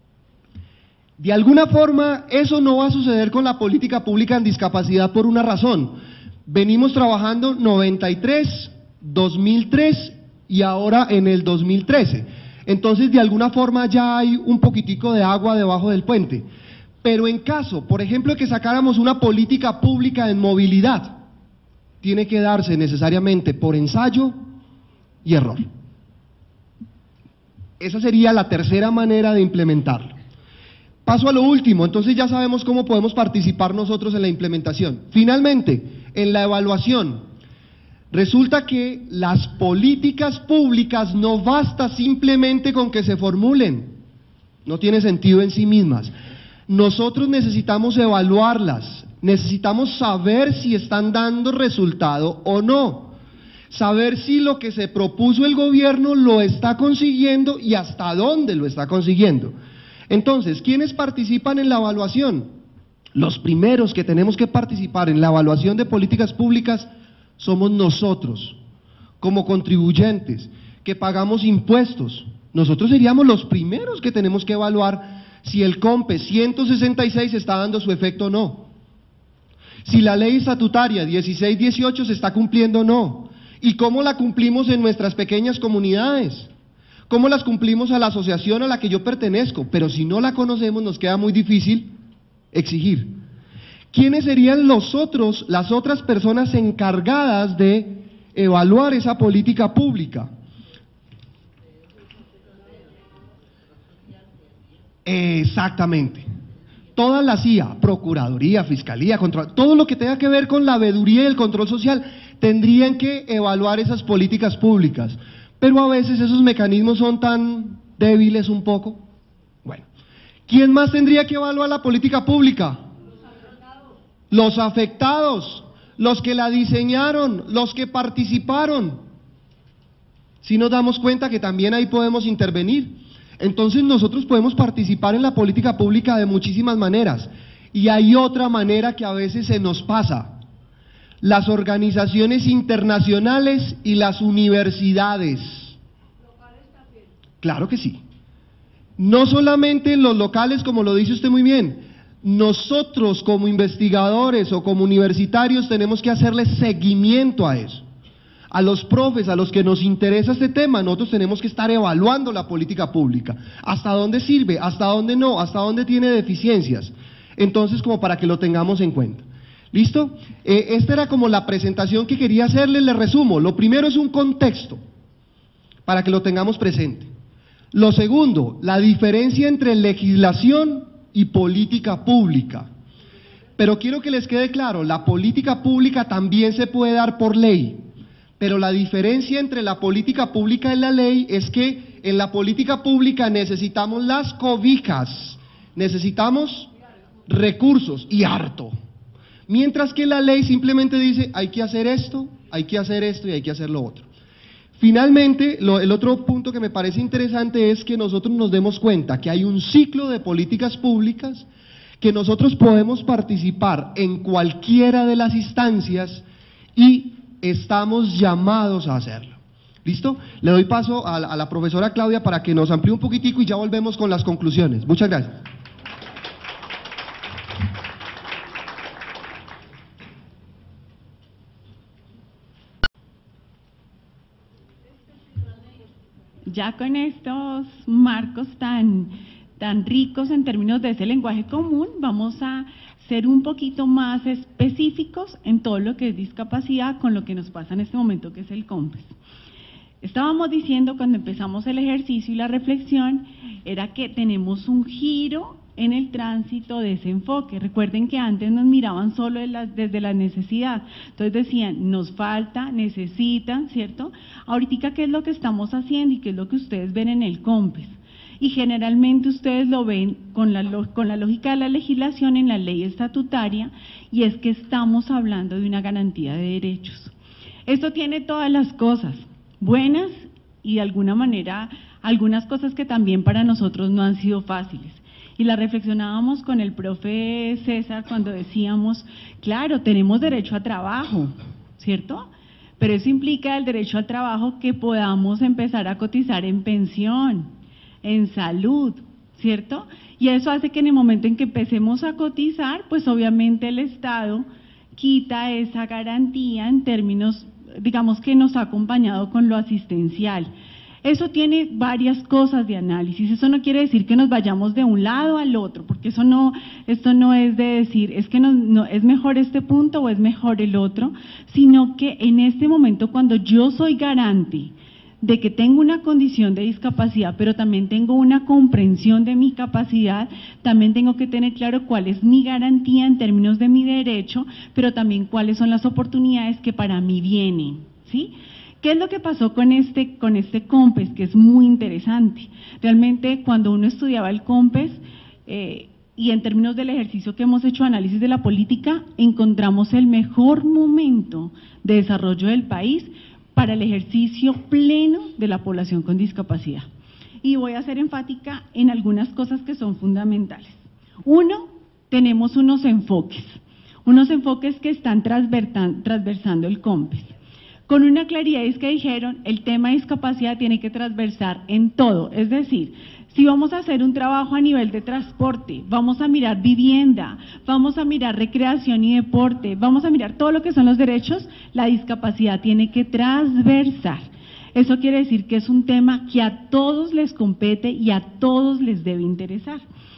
De alguna forma, eso no va a suceder con la política pública en discapacidad por una razón. Venimos trabajando noventa y tres, dos mil tres y ahora en el dos mil trece. Entonces, de alguna forma ya hay un poquitico de agua debajo del puente. Pero en caso, por ejemplo, de que sacáramos una política pública en movilidad, tiene que darse necesariamente por ensayo y error. Esa sería la tercera manera de implementarlo. Paso a lo último, entonces ya sabemos cómo podemos participar nosotros en la implementación. Finalmente, en la evaluación, resulta que las políticas públicas no basta simplemente con que se formulen, no tiene sentido en sí mismas. Nosotros necesitamos evaluarlas, necesitamos saber si están dando resultado o no, saber si lo que se propuso el gobierno lo está consiguiendo y hasta dónde lo está consiguiendo. Entonces, ¿quiénes participan en la evaluación? Los primeros que tenemos que participar en la evaluación de políticas públicas somos nosotros, como contribuyentes, que pagamos impuestos. Nosotros seríamos los primeros que tenemos que evaluar si el COMPES ciento sesenta y seis está dando su efecto o no, si la ley estatutaria dieciséis dieciocho se está cumpliendo o no, y cómo la cumplimos en nuestras pequeñas comunidades. ¿Cómo las cumplimos a la asociación a la que yo pertenezco? Pero si no la conocemos nos queda muy difícil exigir. ¿Quiénes serían los otros, las otras personas encargadas de evaluar esa política pública? Exactamente. Todas las I A, Procuraduría, Fiscalía, Control, todo lo que tenga que ver con la veeduría y el control social, tendrían que evaluar esas políticas públicas. Pero a veces esos mecanismos son tan débiles un poco. Bueno, ¿quién más tendría que evaluar la política pública? Los afectados, los que la diseñaron, los que participaron. Si nos damos cuenta que también ahí podemos intervenir. Entonces nosotros podemos participar en la política pública de muchísimas maneras. Y hay otra manera que a veces se nos pasa. Las organizaciones internacionales y las universidades. Claro que sí. No solamente en los locales, como lo dice usted muy bien. Nosotros como investigadores o como universitarios tenemos que hacerle seguimiento a eso. A los profes, a los que nos interesa este tema, nosotros tenemos que estar evaluando la política pública. ¿Hasta dónde sirve? ¿Hasta dónde no? ¿Hasta dónde tiene deficiencias? Entonces, como para que lo tengamos en cuenta. ¿Listo? Eh, esta era como la presentación que quería hacerles, les resumo. Lo primero es un contexto, para que lo tengamos presente. Lo segundo, la diferencia entre legislación y política pública. Pero quiero que les quede claro, la política pública también se puede dar por ley. Pero la diferencia entre la política pública y la ley es que en la política pública necesitamos las cobijas, necesitamos recursos y harto. Mientras que la ley simplemente dice, hay que hacer esto, hay que hacer esto y hay que hacer lo otro. Finalmente, lo, el otro punto que me parece interesante es que nosotros nos demos cuenta que hay un ciclo de políticas públicas, que nosotros podemos participar en cualquiera de las instancias y estamos llamados a hacerlo. ¿Listo? Le doy paso a la, a la profesora Claudia para que nos amplíe un poquitico y ya volvemos con las conclusiones. Muchas gracias. Ya con estos marcos tan, tan ricos en términos de ese lenguaje común, vamos a ser un poquito más específicos en todo lo que es discapacidad con lo que nos pasa en este momento, que es el COMPES. Estábamos diciendo cuando empezamos el ejercicio y la reflexión, era que tenemos un giro en el tránsito de ese enfoque. Recuerden que antes nos miraban solo de la, desde la necesidad, entonces decían, nos falta, necesitan, ¿cierto? Ahorita, ¿qué es lo que estamos haciendo y qué es lo que ustedes ven en el COMPES? Y generalmente ustedes lo ven con la, con la lógica de la legislación en la ley estatutaria, y es que estamos hablando de una garantía de derechos. Esto tiene todas las cosas buenas y de alguna manera algunas cosas que también para nosotros no han sido fáciles. Y la reflexionábamos con el profe César cuando decíamos, claro, tenemos derecho a trabajo, ¿cierto? Pero eso implica el derecho al trabajo que podamos empezar a cotizar en pensión, en salud, ¿cierto? Y eso hace que en el momento en que empecemos a cotizar, pues obviamente el Estado quita esa garantía en términos, digamos que nos ha acompañado con lo asistencial. Eso tiene varias cosas de análisis, eso no quiere decir que nos vayamos de un lado al otro, porque eso no, esto no es de decir, es que no, no, es mejor este punto o es mejor el otro, sino que en este momento cuando yo soy garante de que tengo una condición de discapacidad, pero también tengo una comprensión de mi capacidad, también tengo que tener claro cuál es mi garantía en términos de mi derecho, pero también cuáles son las oportunidades que para mí vienen, ¿sí? ¿Qué es lo que pasó con este, con este COMPES? Que es muy interesante. Realmente cuando uno estudiaba el COMPES, eh, y en términos del ejercicio que hemos hecho análisis de la política, encontramos el mejor momento de desarrollo del país para el ejercicio pleno de la población con discapacidad. Y voy a ser enfática en algunas cosas que son fundamentales. Uno, tenemos unos enfoques, unos enfoques que están transversando el COMPES. Con una claridad es que dijeron, el tema de discapacidad tiene que transversar en todo, es decir, si vamos a hacer un trabajo a nivel de transporte, vamos a mirar vivienda, vamos a mirar recreación y deporte, vamos a mirar todo lo que son los derechos, la discapacidad tiene que transversar. Eso quiere decir que es un tema que a todos les compete y a todos les debe interesar.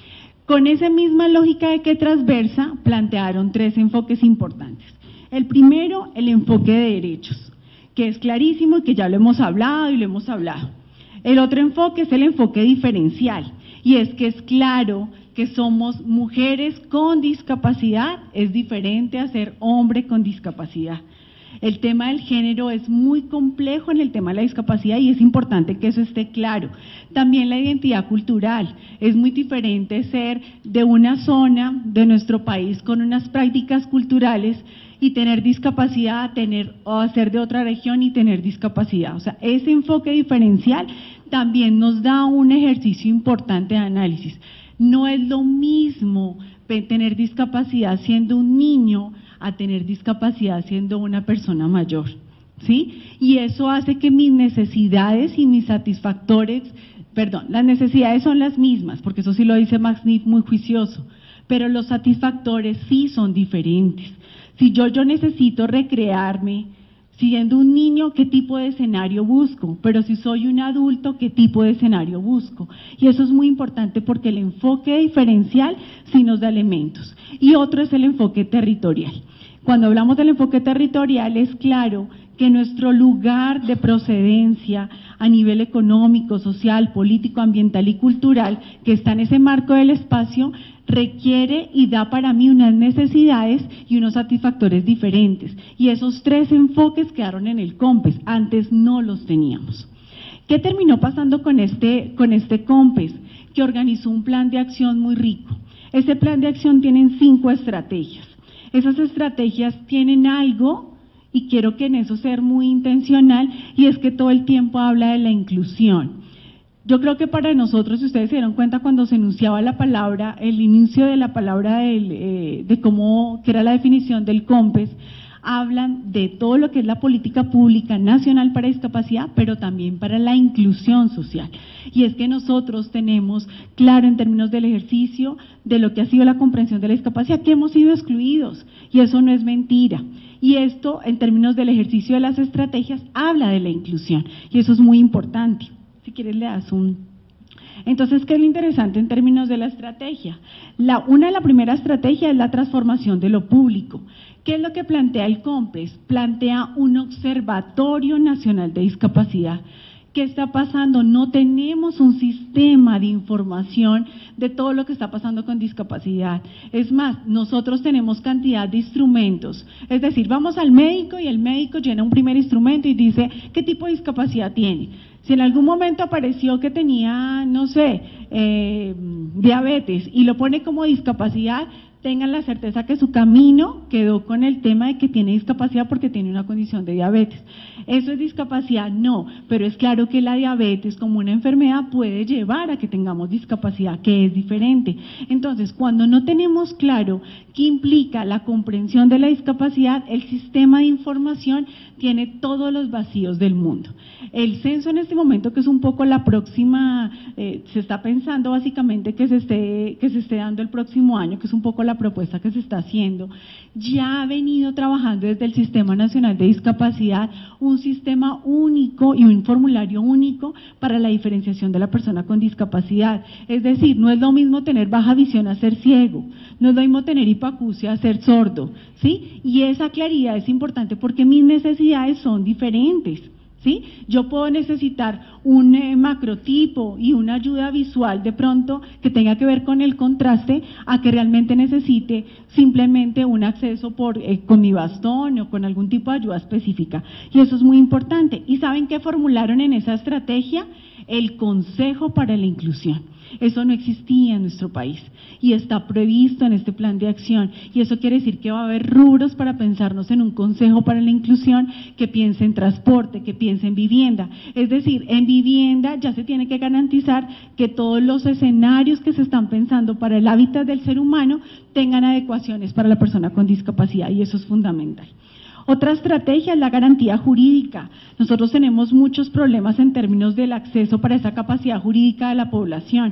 Con esa misma lógica de que transversa, plantearon tres enfoques importantes. El primero, el enfoque de derechos, que es clarísimo y que ya lo hemos hablado y lo hemos hablado. El otro enfoque es el enfoque diferencial, y es que es claro que somos mujeres con discapacidad, es diferente a ser hombre con discapacidad. El tema del género es muy complejo en el tema de la discapacidad y es importante que eso esté claro. También la identidad cultural, es muy diferente ser de una zona de nuestro país con unas prácticas culturales y tener discapacidad, tener o ser de otra región y tener discapacidad. O sea, ese enfoque diferencial también nos da un ejercicio importante de análisis. No es lo mismo tener discapacidad siendo un niño a tener discapacidad siendo una persona mayor, ¿sí? Y eso hace que mis necesidades y mis satisfactores, perdón, las necesidades son las mismas, porque eso sí lo dice Max Neff muy juicioso, pero los satisfactores sí son diferentes. Si yo, yo necesito recrearme, siendo un niño, ¿qué tipo de escenario busco? Pero si soy un adulto, ¿qué tipo de escenario busco? Y eso es muy importante porque el enfoque diferencial sí nos da elementos. Y otro es el enfoque territorial. Cuando hablamos del enfoque territorial es claro que nuestro lugar de procedencia a nivel económico, social, político, ambiental y cultural, que está en ese marco del espacio, requiere y da para mí unas necesidades y unos satisfactores diferentes. Y esos tres enfoques quedaron en el COMPES, antes no los teníamos. ¿Qué terminó pasando con este, con este COMPES? Que organizó un plan de acción muy rico. Ese plan de acción tiene cinco estrategias. Esas estrategias tienen algo, y quiero que en eso ser muy intencional, y es que todo el tiempo habla de la inclusión. Yo creo que para nosotros, si ustedes se dieron cuenta cuando se enunciaba la palabra, el inicio de la palabra del, eh, de cómo, que era la definición del COMPES, hablan de todo lo que es la política pública nacional para discapacidad, pero también para la inclusión social. Y es que nosotros tenemos claro en términos del ejercicio de lo que ha sido la comprensión de la discapacidad, que hemos sido excluidos, y eso no es mentira. Y esto, en términos del ejercicio de las estrategias, habla de la inclusión, y eso es muy importante. Si quieres le das un… Entonces, ¿qué es lo interesante en términos de la estrategia? La, una de las primeras estrategias es la transformación de lo público. ¿Qué es lo que plantea el COMPES? Plantea un observatorio nacional de discapacidad. ¿Qué está pasando? No tenemos un sistema de información de todo lo que está pasando con discapacidad. Es más, nosotros tenemos cantidad de instrumentos. Es decir, vamos al médico y el médico llena un primer instrumento y dice qué tipo de discapacidad tiene. Si en algún momento apareció que tenía, no sé, eh, diabetes y lo pone como discapacidad, tengan la certeza que su camino quedó con el tema de que tiene discapacidad porque tiene una condición de diabetes. ¿Eso es discapacidad? No, pero es claro que la diabetes como una enfermedad puede llevar a que tengamos discapacidad, que es diferente. Entonces, cuando no tenemos claro qué implica la comprensión de la discapacidad, el sistema de información tiene todos los vacíos del mundo. El censo en este momento, que es un poco la próxima, eh, se está pensando básicamente que se esté, que se esté dando el próximo año, que es un poco la propuesta que se está haciendo, ya ha venido trabajando desde el Sistema Nacional de Discapacidad un sistema único y un formulario único para la diferenciación de la persona con discapacidad. Es decir, no es lo mismo tener baja visión a ser ciego, no es lo mismo tener hipoacusia a ser sordo, ¿sí? Y esa claridad es importante porque mis necesidades son diferentes. ¿Sí? Yo puedo necesitar un eh, macrotipo y una ayuda visual de pronto que tenga que ver con el contraste a que realmente necesite simplemente un acceso por, eh, con mi bastón o con algún tipo de ayuda específica. Y eso es muy importante. ¿Y saben qué formularon en esa estrategia? El Consejo para la Inclusión. Eso no existía en nuestro país y está previsto en este plan de acción, y eso quiere decir que va a haber rubros para pensarnos en un consejo para la inclusión que piense en transporte, que piense en vivienda. Es decir, en vivienda ya se tiene que garantizar que todos los escenarios que se están pensando para el hábitat del ser humano tengan adecuaciones para la persona con discapacidad, y eso es fundamental. Otra estrategia es la garantía jurídica. Nosotros tenemos muchos problemas en términos del acceso para esa capacidad jurídica de la población.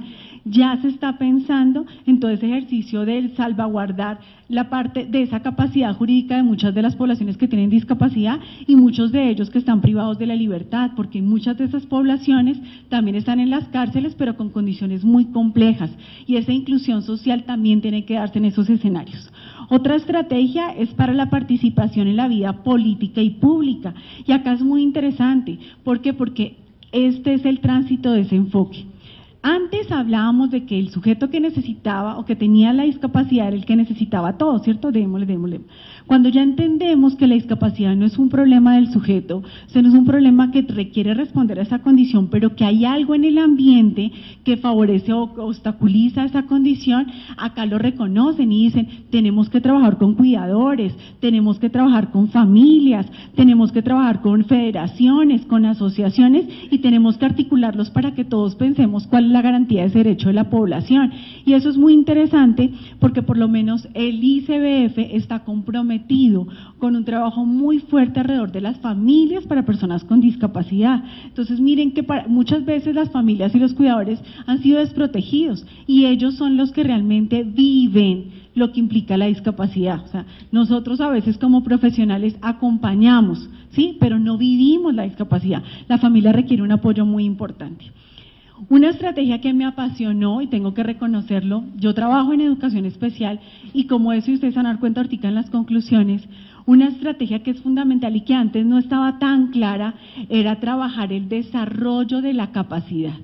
ya se está pensando en todo ese ejercicio de salvaguardar la parte de esa capacidad jurídica de muchas de las poblaciones que tienen discapacidad y muchos de ellos que están privados de la libertad, porque muchas de esas poblaciones también están en las cárceles, pero con condiciones muy complejas, y esa inclusión social también tiene que darse en esos escenarios. Otra estrategia es para la participación en la vida política y pública, y acá es muy interesante. ¿Por qué? Porque este es el tránsito de ese enfoque. Antes hablábamos de que el sujeto que necesitaba o que tenía la discapacidad era el que necesitaba todo, ¿cierto? Démosle, démosle. Cuando ya entendemos que la discapacidad no es un problema del sujeto, sino es un problema que requiere responder a esa condición, pero que hay algo en el ambiente que favorece o obstaculiza esa condición, acá lo reconocen y dicen, tenemos que trabajar con cuidadores, tenemos que trabajar con familias, tenemos que trabajar con federaciones, con asociaciones y tenemos que articularlos para que todos pensemos cuál es la garantía de ese derecho de la población. Y eso es muy interesante porque por lo menos el I C B F está comprometido con un trabajo muy fuerte alrededor de las familias para personas con discapacidad. Entonces miren que para, muchas veces las familias y los cuidadores han sido desprotegidos y ellos son los que realmente viven lo que implica la discapacidad. O sea, nosotros a veces como profesionales acompañamos, ¿sí? Pero no vivimos la discapacidad. La familia requiere un apoyo muy importante. Una estrategia que me apasionó y tengo que reconocerlo, yo trabajo en educación especial y como eso y ustedes se van a dar cuenta ahorita en las conclusiones, una estrategia que es fundamental y que antes no estaba tan clara era trabajar el desarrollo de la capacidad.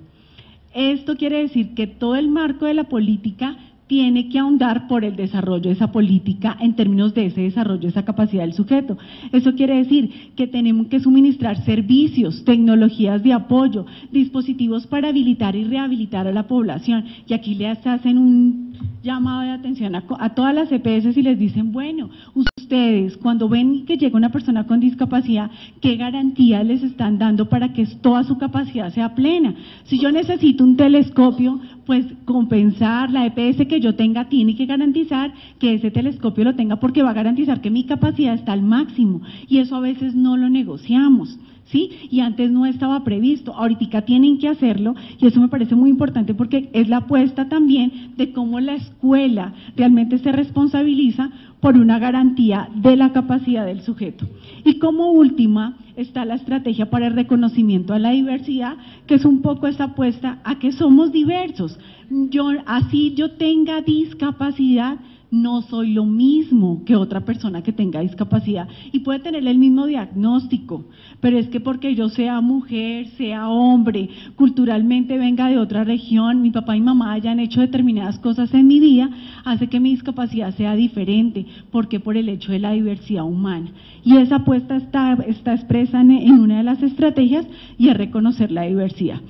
Esto quiere decir que todo el marco de la política tiene que ahondar por el desarrollo de esa política en términos de ese desarrollo, esa capacidad del sujeto. Eso quiere decir que tenemos que suministrar servicios, tecnologías de apoyo, dispositivos para habilitar y rehabilitar a la población. Y aquí les hacen un llamado de atención a, a todas las E P S y les dicen, bueno, ustedes cuando ven que llega una persona con discapacidad, ¿qué garantías les están dando para que toda su capacidad sea plena? Si yo necesito un telescopio, pues compensar, la E P S que yo tenga tiene que garantizar que ese telescopio lo tenga porque va a garantizar que mi capacidad está al máximo y eso a veces no lo negociamos, ¿sí? Y antes no estaba previsto, ahorita tienen que hacerlo y eso me parece muy importante porque es la apuesta también de cómo la escuela realmente se responsabiliza por una garantía de la capacidad del sujeto. Y como última está la estrategia para el reconocimiento a la diversidad, que es un poco esa apuesta a que somos diversos. Yo, así yo tenga discapacidad, no soy lo mismo que otra persona que tenga discapacidad y puede tener el mismo diagnóstico, pero es que porque yo sea mujer, sea hombre, culturalmente venga de otra región, mi papá y mamá hayan hecho determinadas cosas en mi vida, hace que mi discapacidad sea diferente, porque por el hecho de la diversidad humana. Y esa apuesta está, está expresa en, en una de las estrategias y es reconocer la diversidad.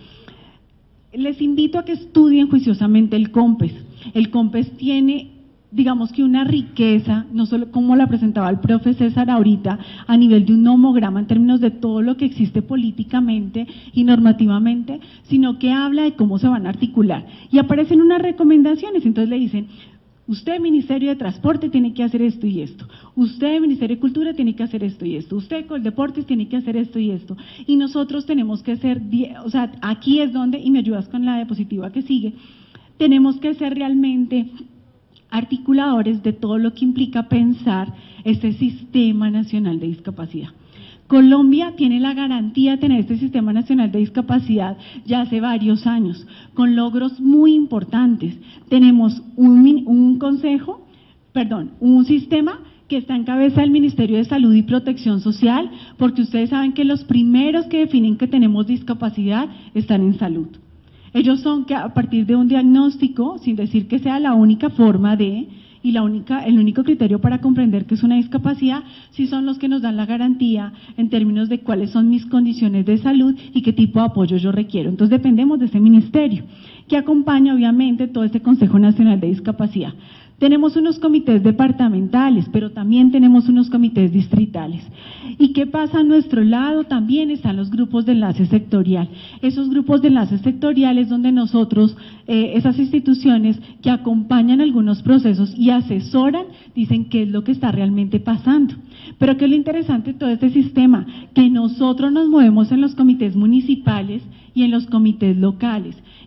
Les invito a que estudien juiciosamente el COMPES. El COMPES tiene, digamos que una riqueza, no solo como la presentaba el profe César ahorita, a nivel de un nomograma en términos de todo lo que existe políticamente y normativamente, sino que habla de cómo se van a articular. Y aparecen unas recomendaciones, entonces le dicen, usted, Ministerio de Transporte, tiene que hacer esto y esto. Usted, Ministerio de Cultura, tiene que hacer esto y esto. Usted, Coldeportes, tiene que hacer esto y esto. Y nosotros tenemos que ser, o sea, aquí es donde, y me ayudas con la diapositiva que sigue, tenemos que ser realmente articuladores de todo lo que implica pensar este Sistema Nacional de Discapacidad. Colombia tiene la garantía de tener este Sistema Nacional de Discapacidad ya hace varios años, con logros muy importantes. Tenemos un, un consejo, perdón, un sistema que está en cabeza del Ministerio de Salud y Protección Social, porque ustedes saben que los primeros que definen que tenemos discapacidad están en salud. Ellos son que a partir de un diagnóstico, sin decir que sea la única forma de, y la única, el único criterio para comprender que es una discapacidad, sí son los que nos dan la garantía en términos de cuáles son mis condiciones de salud y qué tipo de apoyo yo requiero. Entonces dependemos de ese ministerio, que acompaña obviamente todo este Consejo Nacional de Discapacidad. Tenemos unos comités departamentales, pero también tenemos unos comités distritales. ¿Y qué pasa a nuestro lado? También están los grupos de enlace sectorial. Esos grupos de enlace sectoriales donde nosotros, eh, esas instituciones que acompañan algunos procesos y asesoran, dicen qué es lo que está realmente pasando. Pero ¿qué es lo interesante de todo este sistema? Que nosotros nos movemos en los comités municipales y en los comités locales.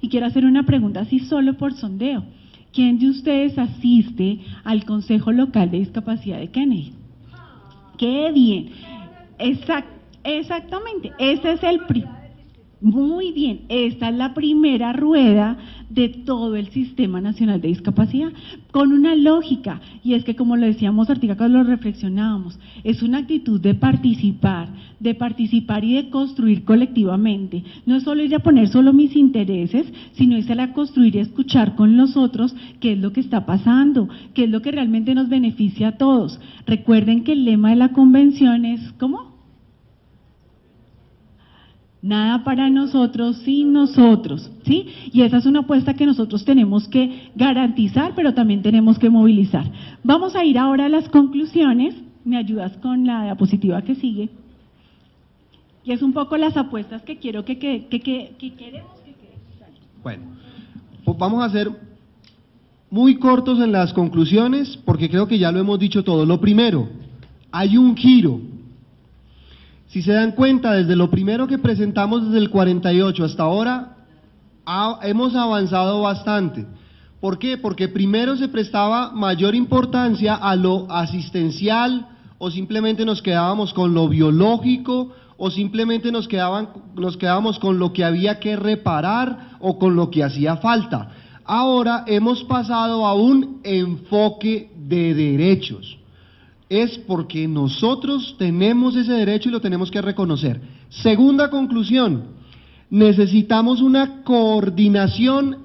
Y quiero hacer una pregunta así solo por sondeo. ¿Quién de ustedes asiste al Consejo Local de Discapacidad de Kennedy? ¡Qué bien! Exact, exactamente, ese es el primero. Muy bien, esta es la primera rueda de todo el Sistema Nacional de Discapacidad, con una lógica, y es que como lo decíamos ahorita cuando lo reflexionábamos, es una actitud de participar, de participar y de construir colectivamente, no es solo ir a poner solo mis intereses, sino es ir a construir y escuchar con los otros qué es lo que está pasando, qué es lo que realmente nos beneficia a todos. Recuerden que el lema de la convención es, ¿cómo? Nada para nosotros sin nosotros, ¿sí? Y esa es una apuesta que nosotros tenemos que garantizar, pero también tenemos que movilizar. Vamos a ir ahora a las conclusiones. ¿Me ayudas con la diapositiva que sigue? Y es un poco las apuestas que quiero que, que, que, que, que queremos que queden. Bueno, pues vamos a ser muy cortos en las conclusiones, porque creo que ya lo hemos dicho todo. Lo primero, hay un giro. Si se dan cuenta, desde lo primero que presentamos desde el cuarenta y ocho hasta ahora, ha, hemos avanzado bastante. ¿Por qué? Porque primero se prestaba mayor importancia a lo asistencial, o simplemente nos quedábamos con lo biológico, o simplemente nos, quedaban, nos quedábamos con lo que había que reparar o con lo que hacía falta. Ahora hemos pasado a un enfoque de derechos. Es porque nosotros tenemos ese derecho y lo tenemos que reconocer. Segunda conclusión, necesitamos una coordinación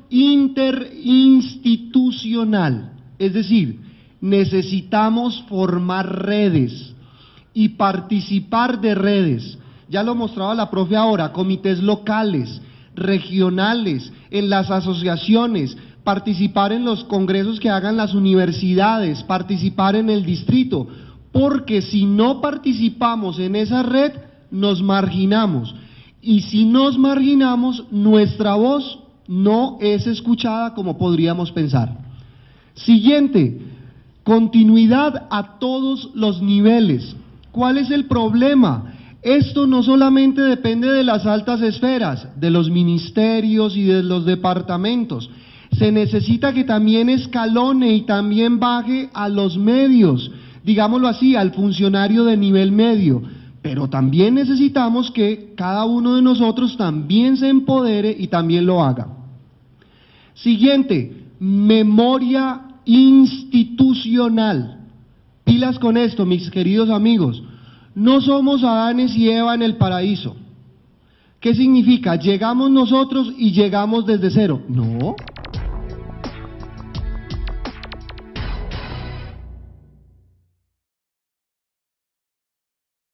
interinstitucional, es decir, necesitamos formar redes y participar de redes. Ya lo mostraba la profe ahora, comités locales, regionales, en las asociaciones, participar en los congresos que hagan las universidades, participar en el distrito, porque si no participamos en esa red, nos marginamos, y si nos marginamos, nuestra voz no es escuchada como podríamos pensar. Siguiente, continuidad a todos los niveles. ¿Cuál es el problema? Esto no solamente depende de las altas esferas, de los ministerios y de los departamentos. Se necesita que también escalone y también baje a los medios, digámoslo así, al funcionario de nivel medio, pero también necesitamos que cada uno de nosotros también se empodere y también lo haga. Siguiente, memoria institucional. Pilas con esto, mis queridos amigos, no somos Adanes y Eva en el paraíso. ¿Qué significa? ¿Llegamos nosotros y llegamos desde cero? No.